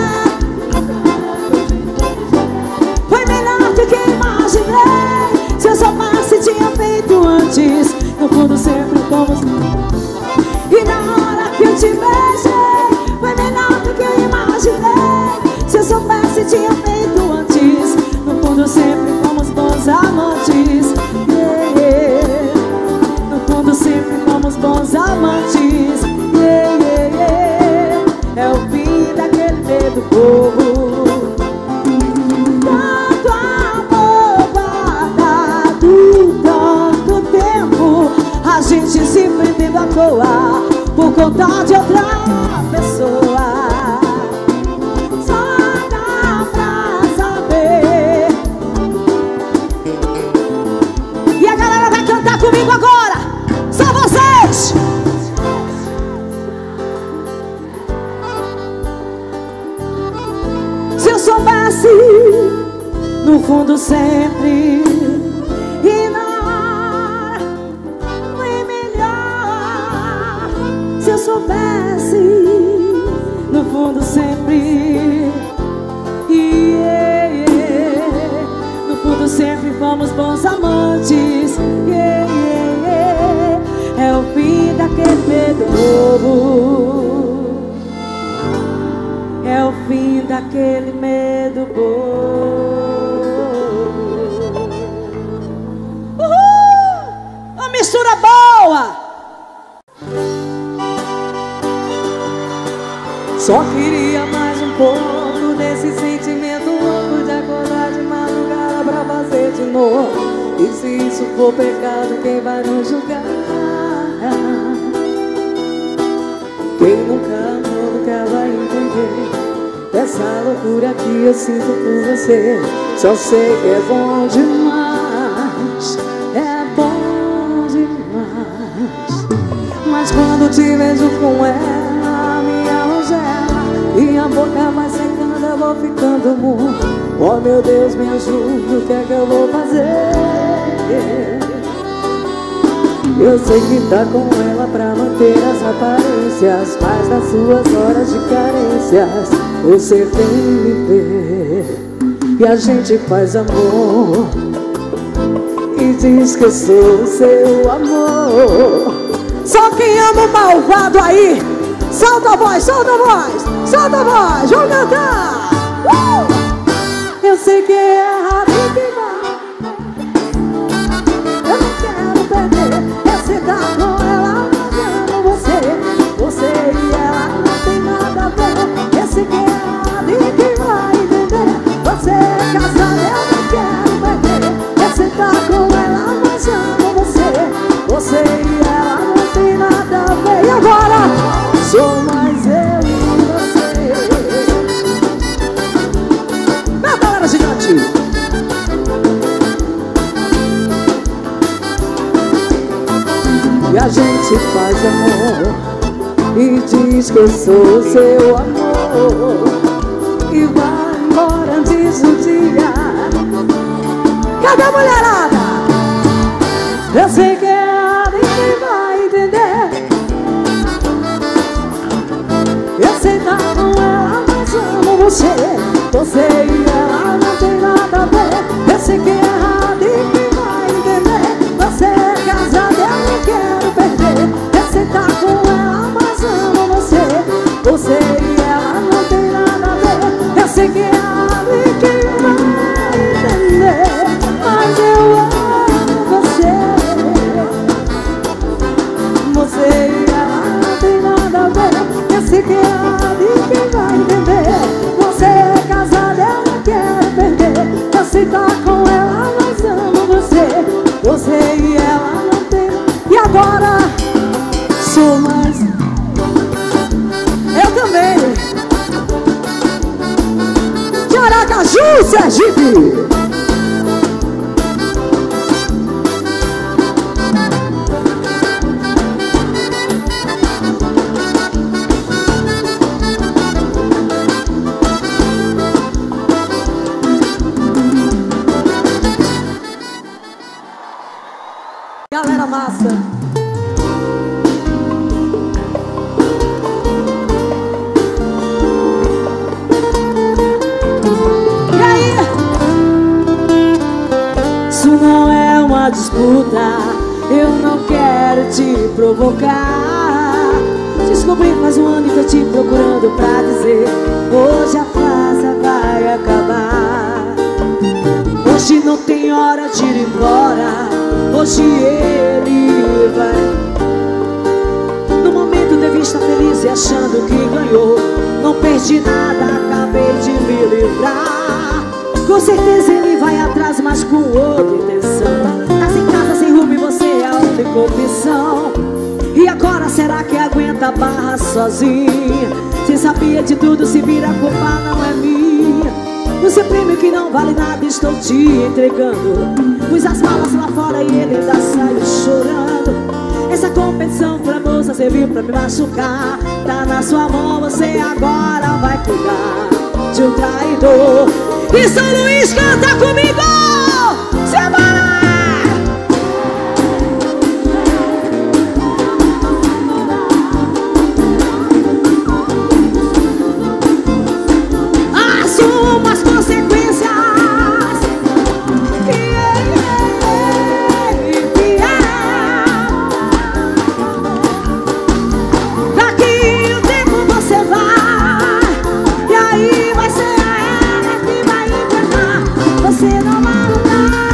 Foi melhor do que imaginei. Se eu soubesse, tinha feito antes. No fundo sempre fomos. E na hora que eu te beijei, foi melhor do que eu imaginei. Se eu soubesse, tinha feito antes. No fundo sempre fomos bons amantes. Yeah, yeah. No fundo sempre fomos bons amantes. Yeah, yeah, yeah. É o fim daquele medo bobo. Tanto amor guardado, tanto tempo, a gente se prendendo à toa por conta de outra pessoa. Só dá pra saber. E a galera vai cantar comigo agora. Só vocês. Se eu soubesse, no fundo sempre, e na hora foi melhor. Se eu soubesse, no fundo sempre, yeah, yeah. No fundo sempre fomos bons amantes. Yeah, yeah, yeah. É o fim daquele medo bobo. É o fim daquele medo bobo. Uhul! Uma mistura boa! Só queria mais um pouco desse sentimento louco de acordar de madrugada pra fazer de novo. E se isso for pecado, quem vai nos julgar? Quem nunca amou nunca vai entender essa loucura que eu sinto por você. Só sei que é bom demais, é bom demais. Mas quando te vejo com ela, minha rogela, e a boca vai secando, eu vou ficando mudo. Oh meu Deus, me ajuda, o que é que eu vou fazer? Eu sei que tá com ela pra manter as aparências, mas nas suas horas de carências você vem me ver e a gente faz amor e diz que eu sou o seu amor. Só quem ama o malvado aí, solta a voz, solta a voz, solta a voz, vamos cantar! Uh! Eu sei que é errado e que vai, eu não quero perder. Você tá com ela, mas amo você. Você e ela não tem nada a ver. Esse que é errado e que vai entender. Você é casado, eu não quero perder. Você tá com ela, mas amo você. Você e ela não tem nada a ver. E agora? Sou mais eu e você. Meu galera gigante. E a gente faz amor e diz que eu sou seu amor e vai embora antes do dia. Cadê a mulherada? Eu sei que é ela e quem vai entender. Eu sei tá com ela, mas amo você. Você e ela não tem nada a ver. Aracaju, Sergipe. Galera massa. E aí? Isso não é uma disputa, eu não quero te provocar. Descobri faz um ano e tô te procurando pra dizer: hoje a farsa vai acabar. Hoje não tem hora de ir embora, hoje ele vai. No momento devi estar feliz e achando que ganhou. Não perdi nada, acabei de me livrar. Com certeza ele vai atrás, mas com outra intenção. Tá sem casa, sem rumo e você é a única opção. E agora será que aguenta a barra sozinha? Cê sabia de tudo, se vira, a culpa não é minha. O seu prêmio que não vale nada estou te entregando. Pus as malas lá fora e ele ainda saiu chorando. Essa competição pra moça serviu pra me machucar. Tá na sua mão, você agora vai cuidar de um traidor. E São Luís canta comigo! Semana! Assuma as consequências. Daqui o tempo você vai, e aí vai ser ela que vai enganar. Você não vai mudar.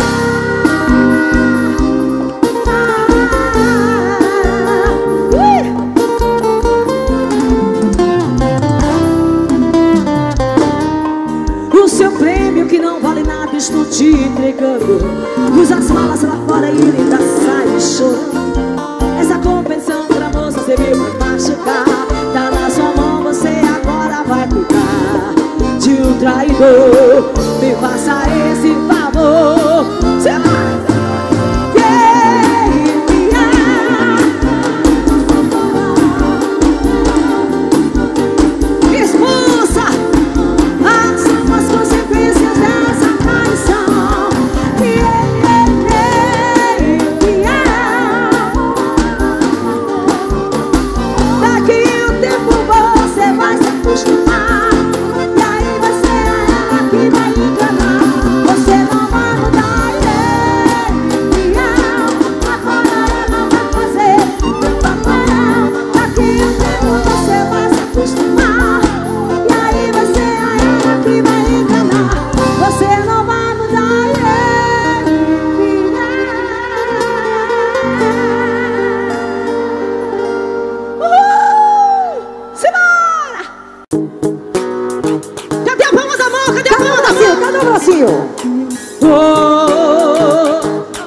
O seu prêmio que não vale nada estou te entregando. Usa as malas lá fora e ele ainda sai chorando. Essa competição pra moça serviu pra machucar. Tá na sua mão, você agora vai cuidar de um traidor. Me faça esse favor. Cê vai. Expulsa as consequências dessa traição. Daqui o tempo você vai se acostumar, e aí vai ser ela que vai enganar. Você não vai mudar, agora ela vai fazer meu papel. Daqui o tempo você vai se acostumar, e aí vai ser ela que vai enganar. Você não vai mudar, uhul! Simbora! Cadê a palma da mão? Cadê a palma da mão? Cadê o bracinho? Oh,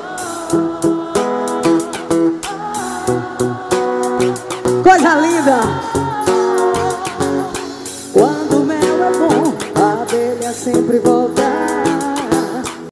coisa linda! Quando o mel é bom, a abelha sempre volta.